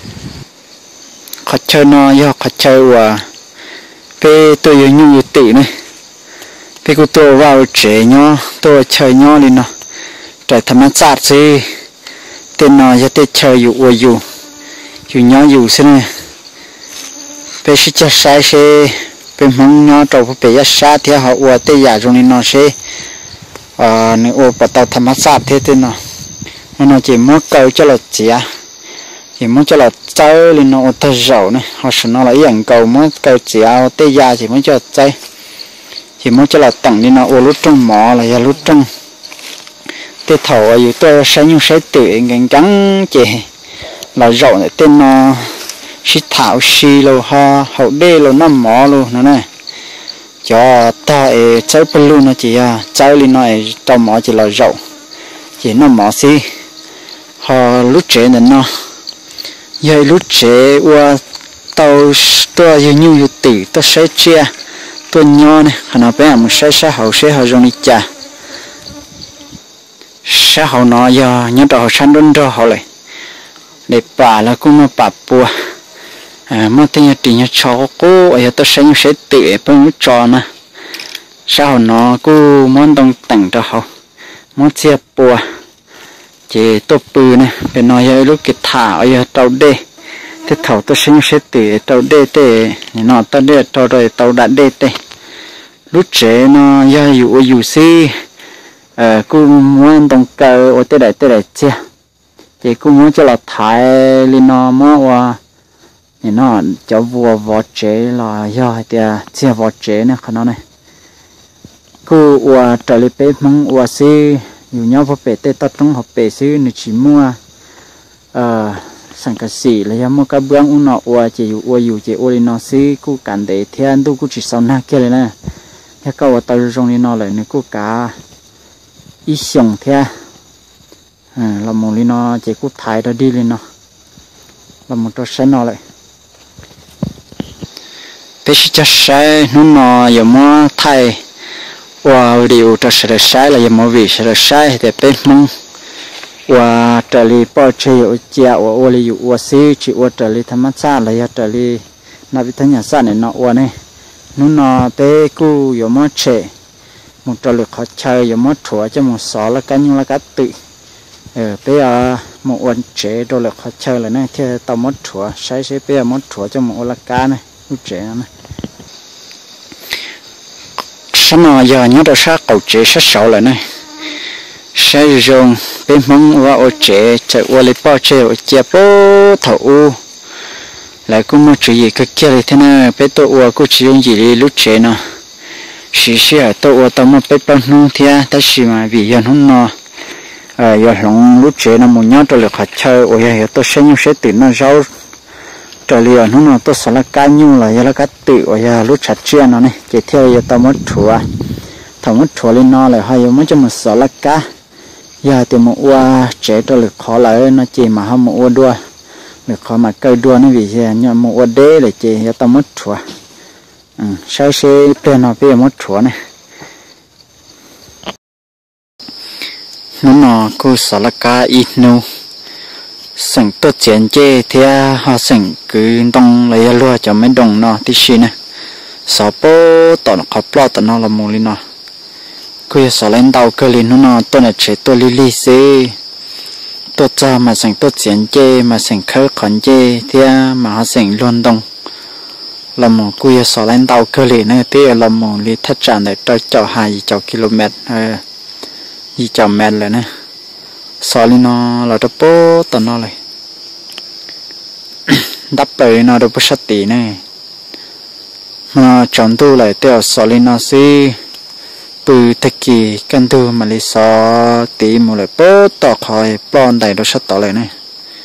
khó chơi nó do khó chơi và cái tôi yêu như tự này cái của tôi vào trẻ nhau tôi chơi nhau đi nó trời thầm chát gì tên nó giờ tôi chơi dù nhau dù xí này cái sự chơi sai sẽ bên mong nó trâu phải bây giờ thì họ uổng tây giả rồi nên nó sẽ nếu uổng bắt đầu tham sát thế thì nó chỉ muốn câu cho là chỉ muốn cho là chơi lên nó thật giàu này họ sẽ nó là ý ảnh cầu muốn câu chỉ tây giả chỉ muốn cho chơi chỉ muốn cho là tặng đi nó uổng lúc trong mỏ là giờ lúc trong tây thầu ở dưới tôi sẽ nhưng sẽ tự ngành trắng chỉ là giàu này tên nó xí thảo xí lô ha hậu đê lô nó mỏ luôn nó này cho ta chơi bự luôn nó chỉ chơi lên nó trong mỏ chỉ là rậu chỉ nó mỏ xí họ lúc trẻ nên nó giờ lúc trẻ qua tàu tôi như tử tôi sẽ chia tôi nhỏ này nó bé một sẽ hậu rồi đi chả sẽ hậu nó giờ nhớ đồ săn đun đồ hậu lại để bà là cũng nó bà bùa mà tiếng tiếng cho cô ở tôi sẽ tự bằng cho nè sao nó cô muốn đồng tặng cho họ muốn chia bùa chỉ tôi bự này để nói lúc cái thả ở tàu đê thế thầu tôi sẽ tự tàu đê để nó tàu đê tàu rồi tàu đã đê để lúc trẻ nó dù xí cô muốn đồng cờ ở tới đây chia chị cũng muốn cho là thái lên nó mà thì nó cho vua võ chế là do thì chia võ chế này khả năng này cô trở lại bếp mong sư nhiều nhau vào bếp tết tết trong học bếp sư nữa chỉ mua sản cái gì là do mua cái bữa uống nọ chỉ dù chỉ lên nó sư cô cản để thiên tôi cũng chỉ sau na kia này nè thế câu tao trong lên nó lại này cô cả ít xong thế là một lên nó chỉ cô thái đó đi lên nó là một trò sáng nó lại bây giờ sai nó giờ mua thay và điều cho sự sai là giờ mua vì sự sai thì bên mong và trở lại bao chơi ở nhà và li và xí chỉ và trở lại tham gia là giờ trở lại nạp thân nhà sản này nó và này nó bé cô giờ mua chơi một trở lại khó chơi giờ mua thua cho một số là cái nhưng là cái tự bây giờ mộtวันchơi rồi là khó chơi là này thì tao mua thua sai sẽ bây giờ mua thua cho một là cái này lúc chơi này sao mà giờ nhớ được sao cầu chế sát sầu lại này sai rồi bên mong và ở chế chạy qua lấy bao chế ở chế bố thầu lại cũng muốn chuyện gì cái kia thì thế nào bên tôi qua cũng chỉ dùng gì đi lúc chế nó xí ở tôi qua tao muốn bên bao nhiêu thì ta xí mà vì giờ nó giờ lòng lúc chế nó muốn nhớ tôi được học chơi ở giờ tôi sẽ tự nó rau trở lại nó tôi sẽ là cá nhung là giờ là cá tự ở giờ lúc chặt chia nó này chỉ theo giờ tao mất thua lên nó lại hay mới cho một số là cá giờ thì một qua chế tôi được khó lại nó chỉ mà không một qua đua được khó mà cây đua nó vì giờ nhưng một qua đế là chỉ giờ tao mất thua sau sẽ bên nó bây mất thua này nó cô sẽ là cá ít nô sừng tốt chén chê thì họ sừng cứ đông lấy lúa cho mấy đồng nó tí xí nè sáu bố tao nó khó lo tao nó là mù li nó cứ sáu lên đầu cơ li nó tôi là chế tôi li xí tôi cho mà sừng tốt chén chê mà sừng khơi còn chê thì mà họ sừng luôn đông là mù cứ sáu lên đầu cơ li nữa thì là mù li thắt chặt để cho 2 km gì cho mét rồi nè sáu li nó là đập bố tao nó lại đắp bể nó được sát tí này mà chọn tu lại theo sáu li nó xí từ thời kỳ căn tu mà lấy sáu tí một lại bố tao khỏi plon đầy được sát tao lại này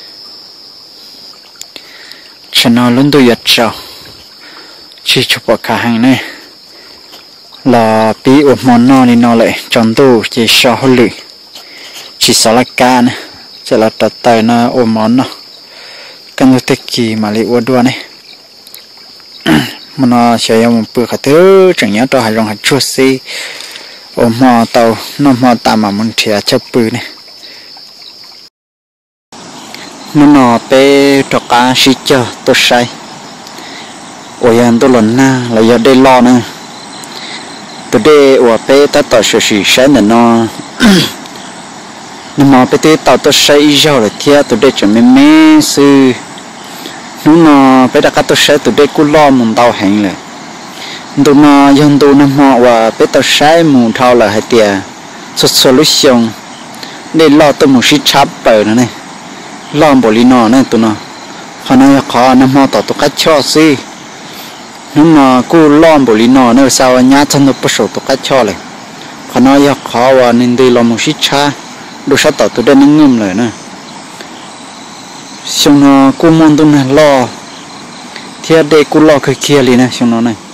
cho nó luôn tu giật chào chỉ chụp vào cả hàng này là bí ổn món nó thì nó lại chọn tu chỉ sáu hơi lười chỉ sáu là cá này chỉ là trật tay nó ôm món nó căn cứ kỳ mà lấy uốn đua này mà nó sẽ dùng một bữa cả thứ chẳng nhớ cho hai rong hai chuột xí ôm mò tàu nó mò tạm mà muốn thìa chấp bự này nó bé cho cá xí chờ tôi say ôi anh tôi lần na là giờ đây lo nữa tôi đây ủa bé ta tao sẽ xí sáng nó nhưng mà bây giờ tao tôi say rồi là thiệt tôi đây chuẩn bị mê sư nó bây giờ các tôi say tôi đây cũng lo muốn tao hành rồi tôi nó dân tôi nó mà và bây giờ say muốn thao là hay tiệt solution để lo tôi một sự chấp bờ nữa này lo bộ lý nó này tôi nó họ nói khó nó mà tao tôi cách cho sư nhưng mà cô lo bộ lý nó nữa sao nhá chân tôi bắt đầu tôi cách cho lại họ nói khó và nên tôi lo một sự chấp đồ sát tàu tôi đã nâng ngâm lại nè xong nó cô mong tôi này lo thì để cô lo cái kia liền nè xong nó này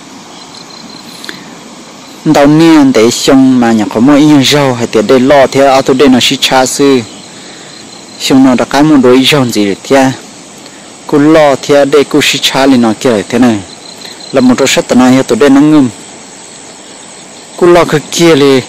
đầu niên để xong mà nhà có mỗi yên rau hay để lo thì ở tôi đây nó sẽ cha sư xong nó đã cái một đôi rau gì thì cô lo thì để cô sẽ cha liền nó kia thế này là một đồ sát tàu này tôi đây nâng ngâm cô lo cái kia liền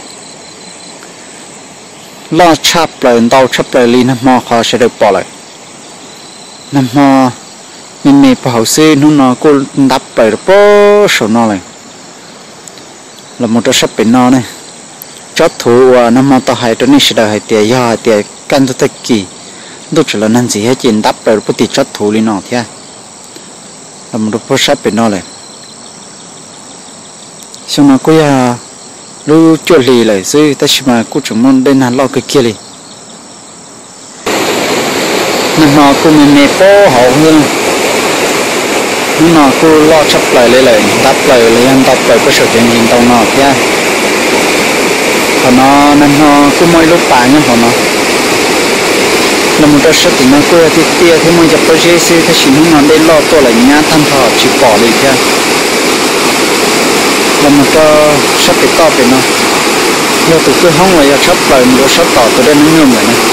lo chắp lại đau chắp lại li nằm mò khó sẽ được bỏ lại nằm mò mình bảo sư nó cô đắp lại bó số nó lại là một trò sắp bên nó này chót thủ nằm mò tao hay cho nên sẽ đợi tiền do tiền căn cho tất kỳ đâu chỉ là năng gì hết chuyện đắp lại bất kỳ chót thủ li nó thế là một trò sắp bên nó lại xong nó cô lu cho lì lại sư ta chỉ mà cô chúng nó bên hàng lo cái kia lì nên nó cũng mê phố hậu hơn nên nó cũng lo chấp lời đáp lời anh đáp lời có sự chuyện gì đâu nó kia còn nó nên nó cũng mỗi lúc bài nhá còn nó là một đợt sách thì nó quê thì tia thì mình chụp cái gì thì chỉ muốn nó để lo tôi là nhá tham thọ chỉ bỏ đi kia là một đợt sách thì to về nó nhưng từ cái không là sắp lời một sách tỏ từ đây nó nhiều vậy nè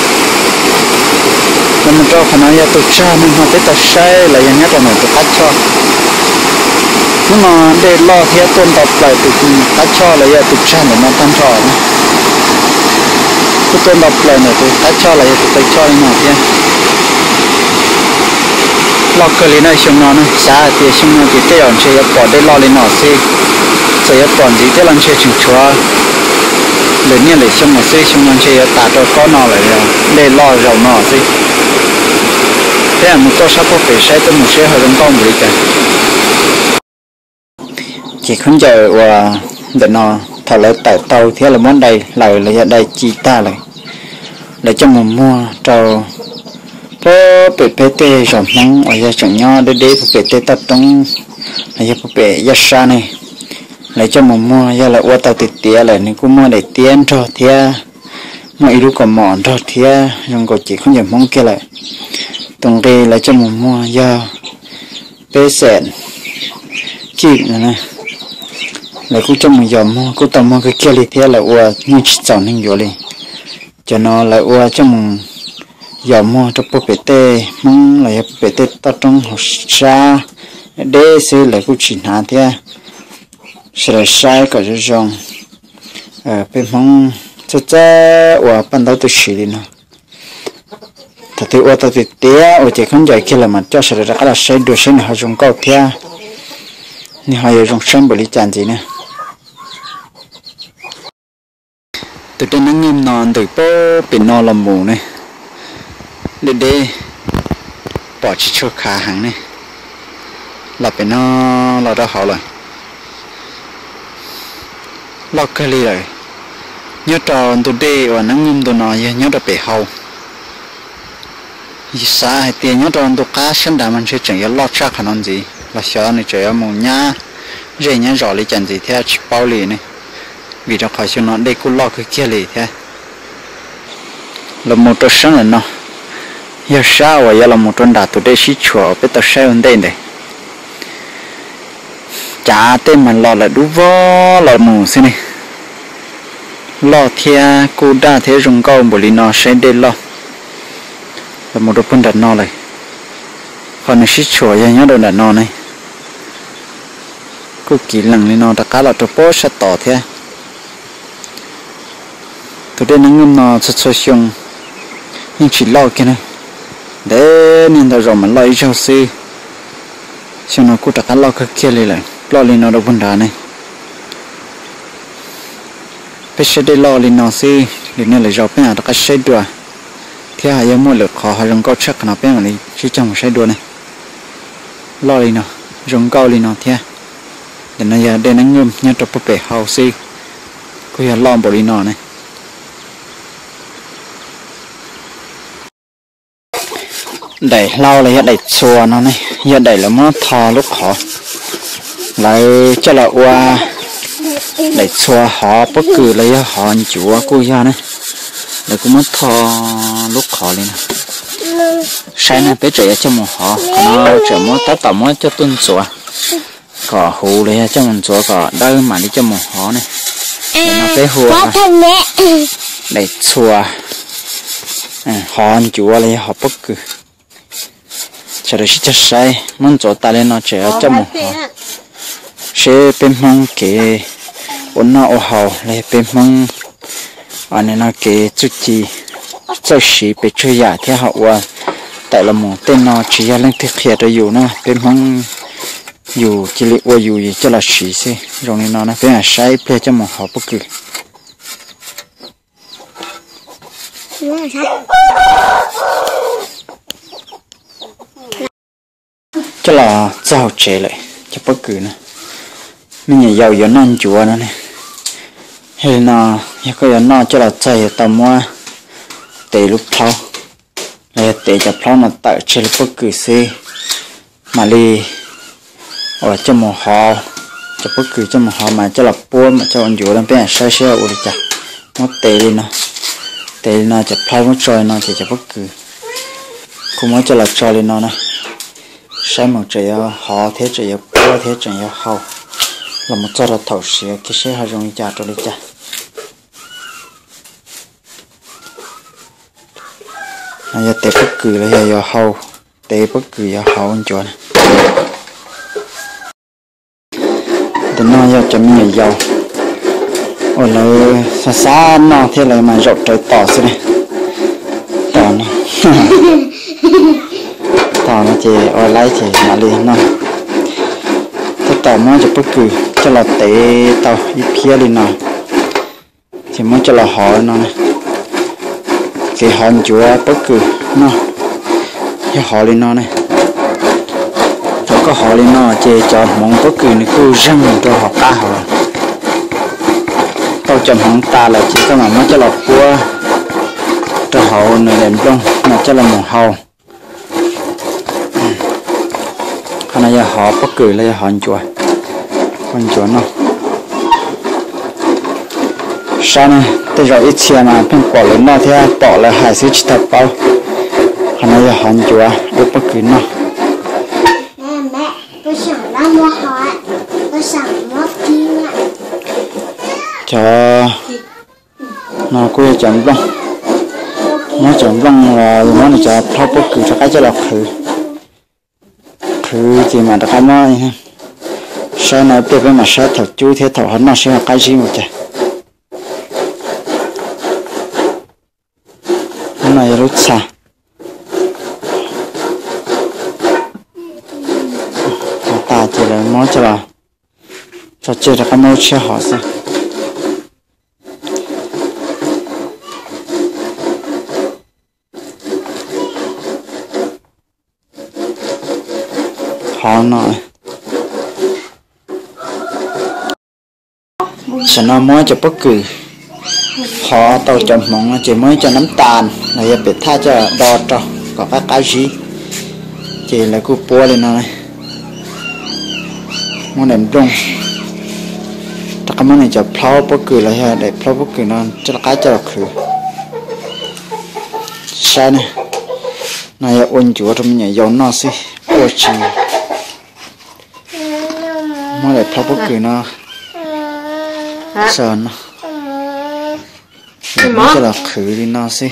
là một đợt khả năng là từ cha nên họ tới tập sai là nhất là mình từ cách cho nhưng mà để lo theo tôn tập lại từ cách cho là từ cha để nó tham thọ cái tôn tập lại này từ cách cho là từ cách cho nó kia lo cái này xong nó xa thì xong nó thì cái ông sẽ bỏ để lo lên nó sẽ còn gì cái lần sẽ chịu chúa lấy nhiên lấy xong nó sẽ tạo cho con nó lại để lo rồi nó sẽ thế là một câu sắp có phải sai tới một sẽ hơi con một cái chỉ không chờ và để nó thở lấy tại tàu thế là món đây lại là đây chỉ ta lại để cho một mua trâu có bị pt rồi mong ở nhà chẳng nho để pt tập trong là nhà pt nhà sa này lấy cho một mua giờ là qua tàu tiệt tiệt lại nên cũng mua để tiền cho thia mọi đứa còn mòn cho thia nhưng có chỉ không nhận mong kia lại tổng kỳ lấy cho một mua giờ pt sẹn chị này lại cũng trong một giờ mua cũng tầm mua cái kia đi thia là qua như chỉ chọn nên vô đi cho nó lại qua trong một giờ mua cho bộ pt mong là pt tao trong học xa để sẽ lại cũng chỉ hạ thia sẽ sai cả cho rong bên mong cho và ban đầu tôi xử lý nó thật thì ở tôi tiếc ở chỉ không giải kia là mà cho sẽ ra cái là sai được sai họ dùng câu thia ni họ dùng sang bởi lý chán gì nè từ trên nó nghiêm non từ bố bị no làm mù này để bỏ chỉ cho khá hàng này là bị nó là đã hảo rồi lo cái gì rồi nhớ tròn từ đây và nó nghiêm từ nó nhớ đã bị hậu xa hay tiền nhớ tròn từ cá sinh đà mình sẽ chẳng có lo chắc khả năng gì là sợ này trời mù nhá dễ nhá rõ lý chẳng gì theo chỉ bao lì này vì nó khỏi cho nó đây cũng lo cái kia lì thế là một trò sáng là nó giờ sao và giờ là một tròn đạt từ đây xí chùa biết tao sao hơn đây này chả tên mà lo là đủ vô là mù xin này lo thia cô đa thế dùng câu bởi vì nó sẽ đây lo là một tròn đặt nó này còn nó xí chùa giờ nhớ đồ đặt nó này cô kỹ lần lên nó đã cá là trò bó sẽ tỏ thế từ đây nó ngâm nó sốt xong nhưng chỉ lo kia này để nên là rồi mà lo cho sư cho nó cũng đã lo cái kia lại lo lên nó đâu vấn đề này bây giờ đây lo lên nó sư để nên là rồi bây giờ đã xây đùa thế là mua được khó dùng câu chắc nó bây giờ này chỉ trong xây đùa này lo lên nó dùng câu lên nó thế để nó giờ đây nó ngâm nhớ cho bố bể hậu sư cứ giờ lo bỏ lên nó này đẩy lau là đẩy xua nó này giờ đẩy là nó thò lúc họ lại cho là qua đẩy xua họ bất cứ lấy họ chúa cô ra này lại cũng mất thò lúc họ lên sáng nay bé trẻ cho một họ nó chờ mất tất tỏ mất cho tuân xua cỏ hù lấy cho một chúa cỏ đây mà đi cho một họ này để nó bé hùa đẩy xua họ chúa lấy họ bất cứ chờ đợi sẽ sai muốn chỗ ta lên nó chờ cho một họ sẽ bên mong cái ổn nó ô hậu lấy bên mong anh nên nó cái chút gì cho sĩ bị chơi giả theo họ và tại là một tên nó chỉ là lên thực hiện rồi dù nó bên mong dù chỉ liệu và dù gì cho là sĩ sẽ rồi nên nó phải là sai để cho một họ bất cứ cho là giàu trẻ lại cho bất cứ nữa mình nhà giàu giờ non chúa nữa này hay là cái giờ nó cho là chạy tầm qua để lúc thâu này để cho phong là tại chơi bất cứ gì mà đi ở trong một họ cho bất cứ trong một họ mà cho là bua mà cho anh chủ đang bên sai sai ở đây chả nó tệ đi nó cho phong nó chơi nó chỉ cho bất cứ cũng mới cho là chơi lên nó nè sai một trời họ thế trời bua thế trời hậu là một cho là thầu xía cái xe hơi容易trả cho đây chả này tệ bất cứ là giờ hậu tệ bất cứ giờ hậu anh chọn từ nó giờ chấm nhiều dầu ở lại xa xa nó thế lại mà rộng trời tỏ xí này tỏ nó tỏ nó chỉ ở lại thì mà đi nó thế tỏ mới cho bất cứ cho là tệ tàu đi phía đi nào thì mới cho là họ nó này cái họ chúa bất cứ nó cái họ lên nó này có họ lên nó chỉ cho mong bất cứ này cứ răng cho họ cá họ tao chọn hắn ta là chỉ có mà mới cho là cua cho họ này làm trong mà cho là một hầu hôm nay giờ họ bất cứ là họ con chúa nó sao này tới rồi ít xe mà bên quả lớn nó thì bỏ lại hai xíu chỉ thật bao hôm nay giờ họ chúa được bất cứ nó mẹ tôi想让我hỏi tôi想mua kim ạ cho nó quê chấm lông nó chấm lông là nó này cho thao bất cứ cho cái cho là khử gì mà đã không ai sao nó biết mà sao thầu chú thế thầu hắn nó sẽ là cái gì một chả cái này rất xa ta chỉ là món cho là cho chơi là cái món chơi họ sao họ nói sẽ nó mới cho bất cứ họ tàu chọn món chỉ mới cho nấm tàn là giờ bị tha cho đo cho có cái gì chỉ là cứ bua lên này món ném rung tất cả món này cho plau bất cứ là ha để plau bất cứ nó cho cái cho là khử sai này này ôn chúa trong nhà giàu nó xí ôi chị món này plau bất cứ nó sợ nó cho là khử đi nó xí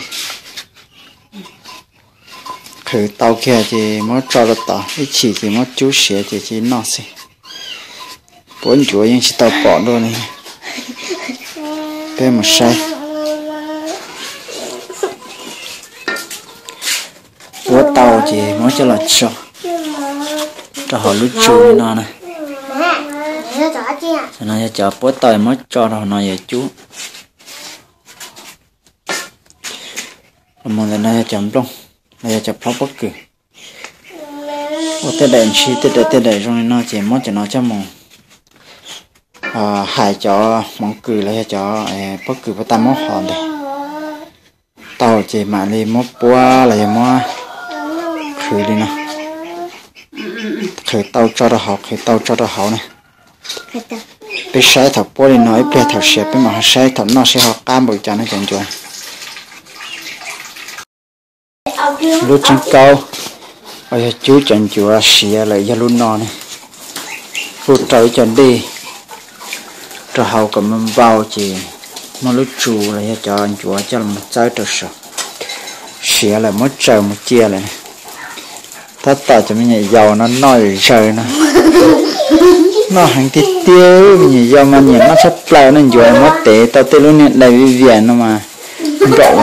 khử tàu kia thì mới cho được tàu ít chỉ thì mới chú sửa thì nó xí bốn chúa nhưng chỉ tàu bỏ luôn này bên một sai bốn tàu thì mới cho là cho họ lúc chú nó này cho nên cho bốn tàu mới cho nó về chú một lần này chấm luôn này chấm pháo bất cứ ở tới đây chi tới đây rồi nó chỉ muốn cho nó cho mong hai cho mong cười lại cho bất cứ với ta món hòn đây tàu chỉ mà đi món bua lại món khử đi nè khử tàu cho nó học khử tàu cho nó học này bây sai thằng bua đi nói bây thằng xếp bây mà sai thằng nó sẽ học cam bồi cho nó chẳng chuẩn lúc trên cao ở chú chẳng chùa xìa lại ra luôn nó này phút trời chẳng đi cho hậu cầm mình vào chỉ mà lúc chủ lại cho anh chùa cho một trái trở sợ xìa lại mất trời một chia lại thắt tao cho mình giàu nó nói trời nó hàng tiết tiêu mình giàu mà nhìn nó sắp lại nó chùa mất tệ tao tới lúc này lại vi viện nó mà rộ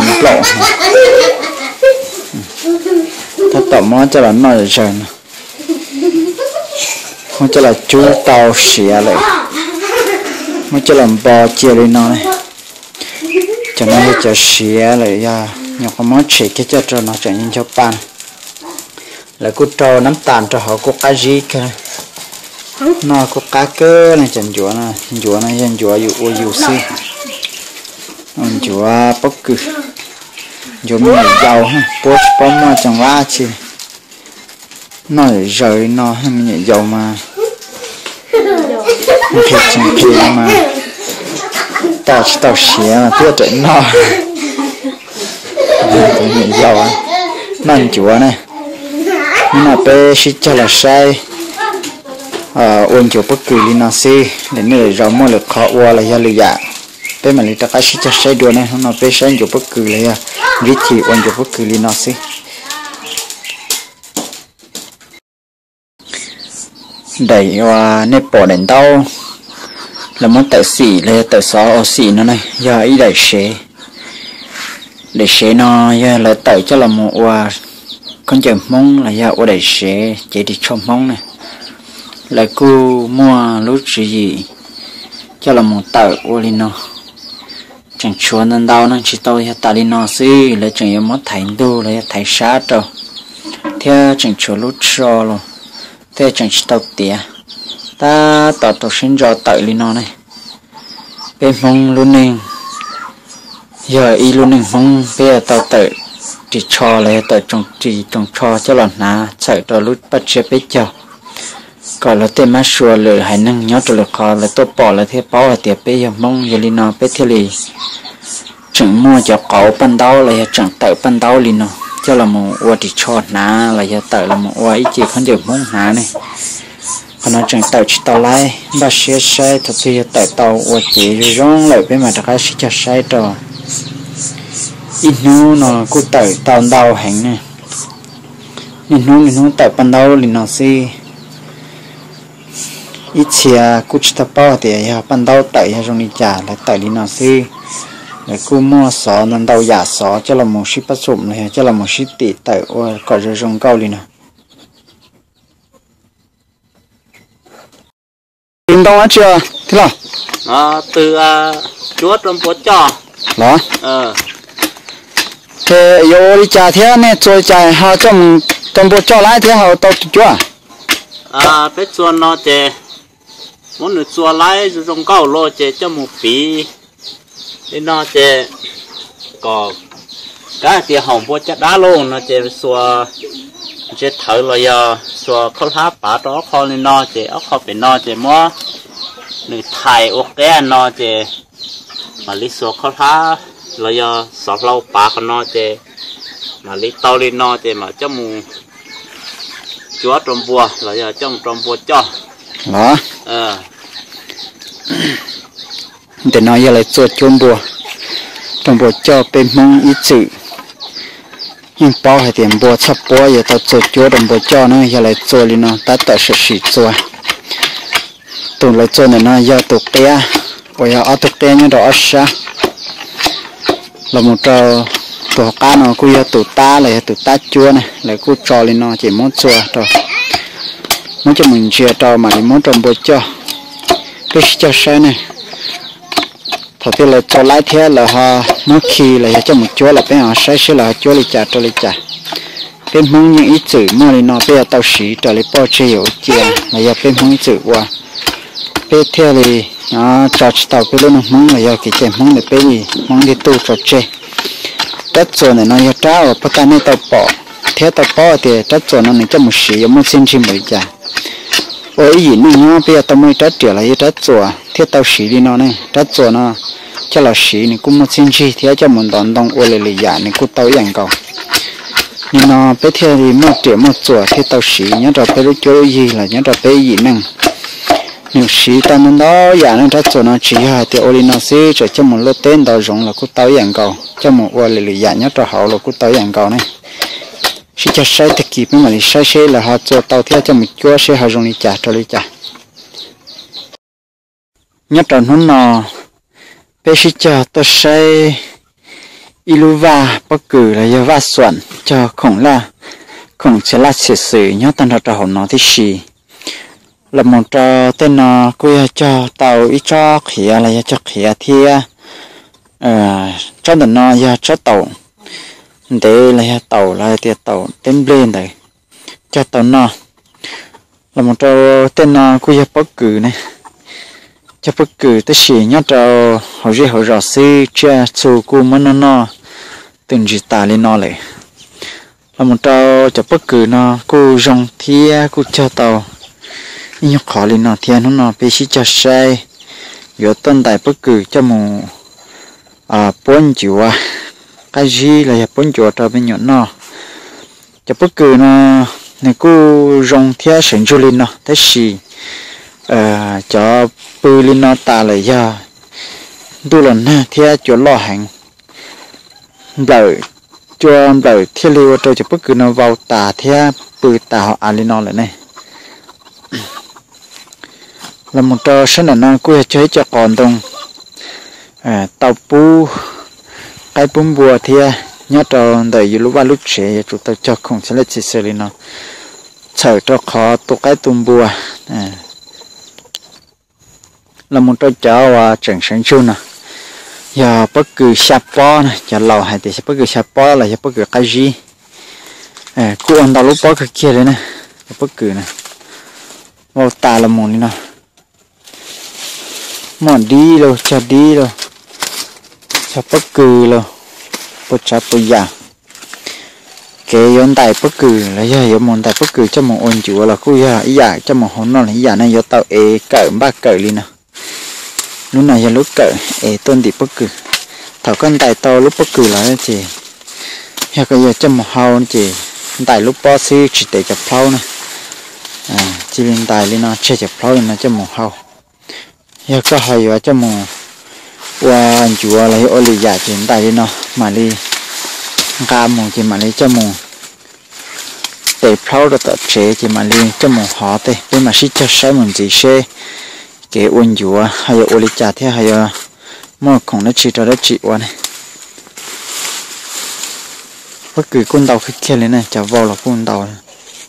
thắt tao mới cho là nói trời mới cho là chú tao xìa lại mới cho làm bò chia lên nó này cho nên cho xía lại ra nhưng có món chỉ cái cho nó trở nên cho pan lại cứ trâu nắm tàn cho họ có cá gì cả nó có cá cơ này chẳng chúa này dân chúa dụ xí ông chúa bất cứ giống như dầu ha bố mà chẳng lá chi nó rời nó hay nhẹ dầu mà thì chẳng kia mà tao xé mà tiếc trận nó nhẹ dầu á năn chúa này nhưng mà bé chỉ cho là sai ôn chúa bất cứ lý nào xí để nơi rau mua được khó qua là do lừa gạt bé mà lý ta cái chỉ cho sai đùa này không nó bé sai chúa bất cứ là viết thì ôn chúa bất cứ lý nào xí đẩy qua nếp bỏ đến đâu là muốn tự xỉ là tự xóa ở xỉ nó này giờ ý đẩy để xế nó giờ là tự cho là một qua con chồng mong là giờ ở đẩy xế chỉ đi trong mong này là cô mua lúc gì cho là một tự ở lên nó chẳng chua nên đâu nó chỉ tôi ta đi nó xí là chẳng có mất thành đô là thấy sát rồi theo chẳng chua lúc cho rồi thế chẳng chỉ tao tía ta tạo sinh ra tự li nó này bên mong luôn nên giờ y luôn nên mong bây giờ tao tự chỉ cho lại tự trồng cho cho lần nào chạy cho lúc bắt chế biết cho còn là tên má xua lừa hay năng nhớ cho lực khó là tôi bỏ là thế bảo là tiệp bây giờ mong giờ li nó biết thế li chẳng mua cho cậu ban đầu là chẳng tự ban đầu li nó cho là một ô thì cho ná là giờ tự là một ô ý chỉ không được muốn ná này còn nó chẳng tự chỉ tàu lại ba xe xe thật thì tự tàu ô chỉ rong lại với mà đặc cái sẽ cho xe rồi ít nó cứ tự tàu đầu hành này ít nó tự ban đầu thì nó sẽ ít xe cứ chỉ tàu bao thì ban đầu tự trong đi trả lại tự thì nó sẽ để cô mua sò nên đầu giả sò cho là một ship bắt sụm này cho là một ship tỷ tệ có rồi rong cao đi nào tìm đâu chưa thế nào từ chúa trong phố trò đó thế yêu đi trả thế này rồi trả họ trong phố trò lại thế họ tao chúa bé chúa nó chè muốn được chúa lại rồi rong cao lo chè cho một phí nên nó chè có cái thì hồng bố chắc đá luôn nó chè xua chè thở rồi giờ xua khâu tháp bả đó kho lên nó chè ốc kho phải nó chè mua được thải ok nó chè mà lý xua khâu tháp rồi giờ sọt lâu bả con nó chè mà lý tao lên nó chè mà cho mù chúa trong bùa rồi giờ trong bùa cho đó để nói giờ lại做中国叫被蒙一字nhưng bao hay tiền bùa sắp bùa giờ tao做chúa đồng bùa cho nó giờ lại做đi nó ta tự sự sự做tụi lại做này nó giờ tụt té bây giờ ở tụt té như đó sao là một trò tụi cá nó cứ giờ tụt ta chúa này lại cứ trò lên nó chỉ muốn chúa rồi muốn cho mình chia trò mà đi muốn đồng bùa cho cái cho sai này thật thì là cho lái thế là họ muốn khi là cho một chỗ là bên họ sẽ là chỗ lấy trả bên mong những ý chữ mà đi nó bây giờ tao xí trở lại bao nhiêu tiền là giờ bên mong ý chữ qua bên theo thì nó cho tao cái lúc nó mong là giờ cái tiền mong để bên gì mong đi tu cho chơi đất chỗ này nó giờ trao bắt tay này tao bỏ thế tao bỏ thì đất chỗ nó này cho một xí muốn xin chim mới trả ôi gì nữa nhá bây giờ tao mới đất trở lại đất chỗ thế tao xí đi nó này đất chỗ nó cho là xí này cũng một xin chi thế cho mình đón đông ôi lại giả này cũng tao dạng cầu nhưng nó bé theo thì một triệu một chỗ thế tao xí nhớ rồi bé chỗ gì là nhớ rồi bé gì nè nhưng xí tao nó đó giả nên đất chỗ nó chỉ là thì ôi nó xí rồi cho một lô tên tao rộng là cũng tao dạng cầu cho một ôi lại giả nhớ rồi họ là cũng tao dạng cầu này xí cho sai thực kịp mà đi sai là họ cho tao theo cho một chỗ sẽ họ rộng đi trả cho đi trả nhất là nó bé sĩ cho tôi sẽ iluva bất cứ là do va soạn cho khổng sẽ là sự sự nhớ tên họ trò nó thì gì là một trò tên nó quy cho tàu ít cho khía là cho khía thì cho nó do cho tàu để là tàu là tiệt tàu tên lên đấy cho tàu nó là một trò tên nó quy bất cứ này cho bất cứ tới gì nhớ cho họ gì họ rõ sư cha chú cô mà nó từng chỉ ta lên nó lại là một trâu cho bất cứ nó cô rong thia cô cho tàu nhưng khó lên nó thia nó bị xí cho say giờ tân đại bất cứ cho một bốn triệu cái gì là bốn triệu cho bên nhỏ nó cho bất cứ nó này cô rong thia sinh cho lên nó thế gì cho bự lên nó ta lại giờ đôi lần ha thia cho lo hàng đời cho đời thia liu cho bất cứ nó vào tà thia bự tà họ lên nó lại này là một trò sinh là nó cứ chơi cho còn đông tàu pu cái bún bùa thia nhớ trò đời lúc ba lúc trẻ chúng ta cho không sẽ lấy chỉ lên nó chờ cho khó tụ cái tum bùa là một trò cháo và chẳng sáng chung nè giờ bất cứ sạp bò này giờ lầu hay thì bất cứ sạp bò là bất cứ cái gì cô ăn tàu lúc bò cái kia đấy nè bất cứ này vào tà là một nè mòn đi rồi cho đi rồi cho bất cứ rồi bất chấp bây giờ cái yon tài bất cứ là giờ yon mòn tài bất cứ cho một ôn chủ là cô giờ cho một hòn non là giờ này giờ tàu cỡ ba cỡ đi nè lúc này giờ lúc cỡ tôn thì bất cứ thảo con tài to lúc bất cứ là chỉ giờ cái giờ cho một hao chỉ tài lúc bao xí chỉ để chập phao nè chỉ bên tài lên nó chơi chập phao nó cho một hao giờ có hay vào cho một qua chùa lấy ô lì giả chuyển tài lên nó mà đi cam một chỉ mà lấy cho một để phao được tập chế chỉ mà đi cho một họ thế bên mà xí cho sai mình chỉ xe cái uốn chùa hay ô lì giả thế hay mà không nó chỉ cho nó chỉ qua này bất cứ con tàu khi kia lên này chả vào là con tàu này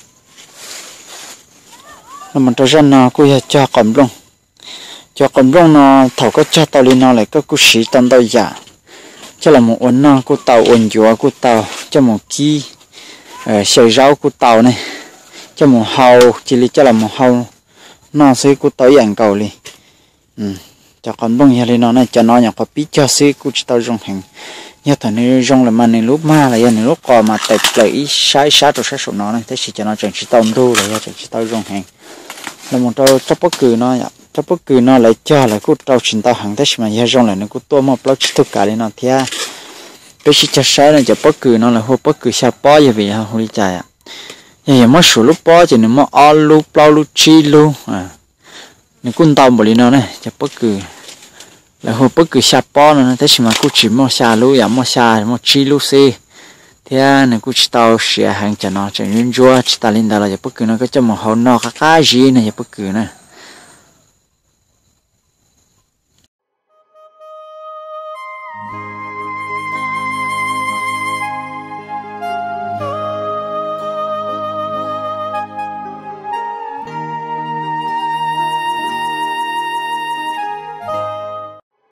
là mình cho dân nó cũng cho cầm rong nó thầu có cho tàu lên nó lại có cú sĩ tàu tàu giả cho là một uốn nó cú tàu uốn chùa cú tàu cho một kí sợi rau cú tàu này cho một hàu chỉ là cho là một hàu nó sẽ cú tàu dạng cầu đi cho cầm rong nhà lên nó này cho nó nhà có biết cho sẽ cú tàu rong hàng nhớ thằng này rong là mà này lúc mà là này lúc còn mà tập lấy sai rồi sai số nó này thế thì cho nó chẳng chỉ tàu đu là chẳng chỉ tàu rong hàng là một trâu chấp bất cứ nó vậy chấp bất cứ nó lại cho là cú trâu chuyển tàu hàng thế mà giờ rong lại nó cú tua một lát tất cả lên nó thia bây giờ sai là chấp bất cứ nó là hô bất cứ sao bó vậy vì hô đi chạy giờ mất số lúc bó chỉ nó mất all lúc bao lúc chi luôn nó cún tàu một lên nó này chấp bất cứ là hồi bất cứ xa bó nó thế mà cũng chỉ mua xa lú ya mua xa mua chi lú xe thế này cũng chỉ tao xẻ hàng cho nó chẳng nguyên chua chỉ ta lên đó là bất cứ nó có cho một hòn nó cái gì này bất cứ này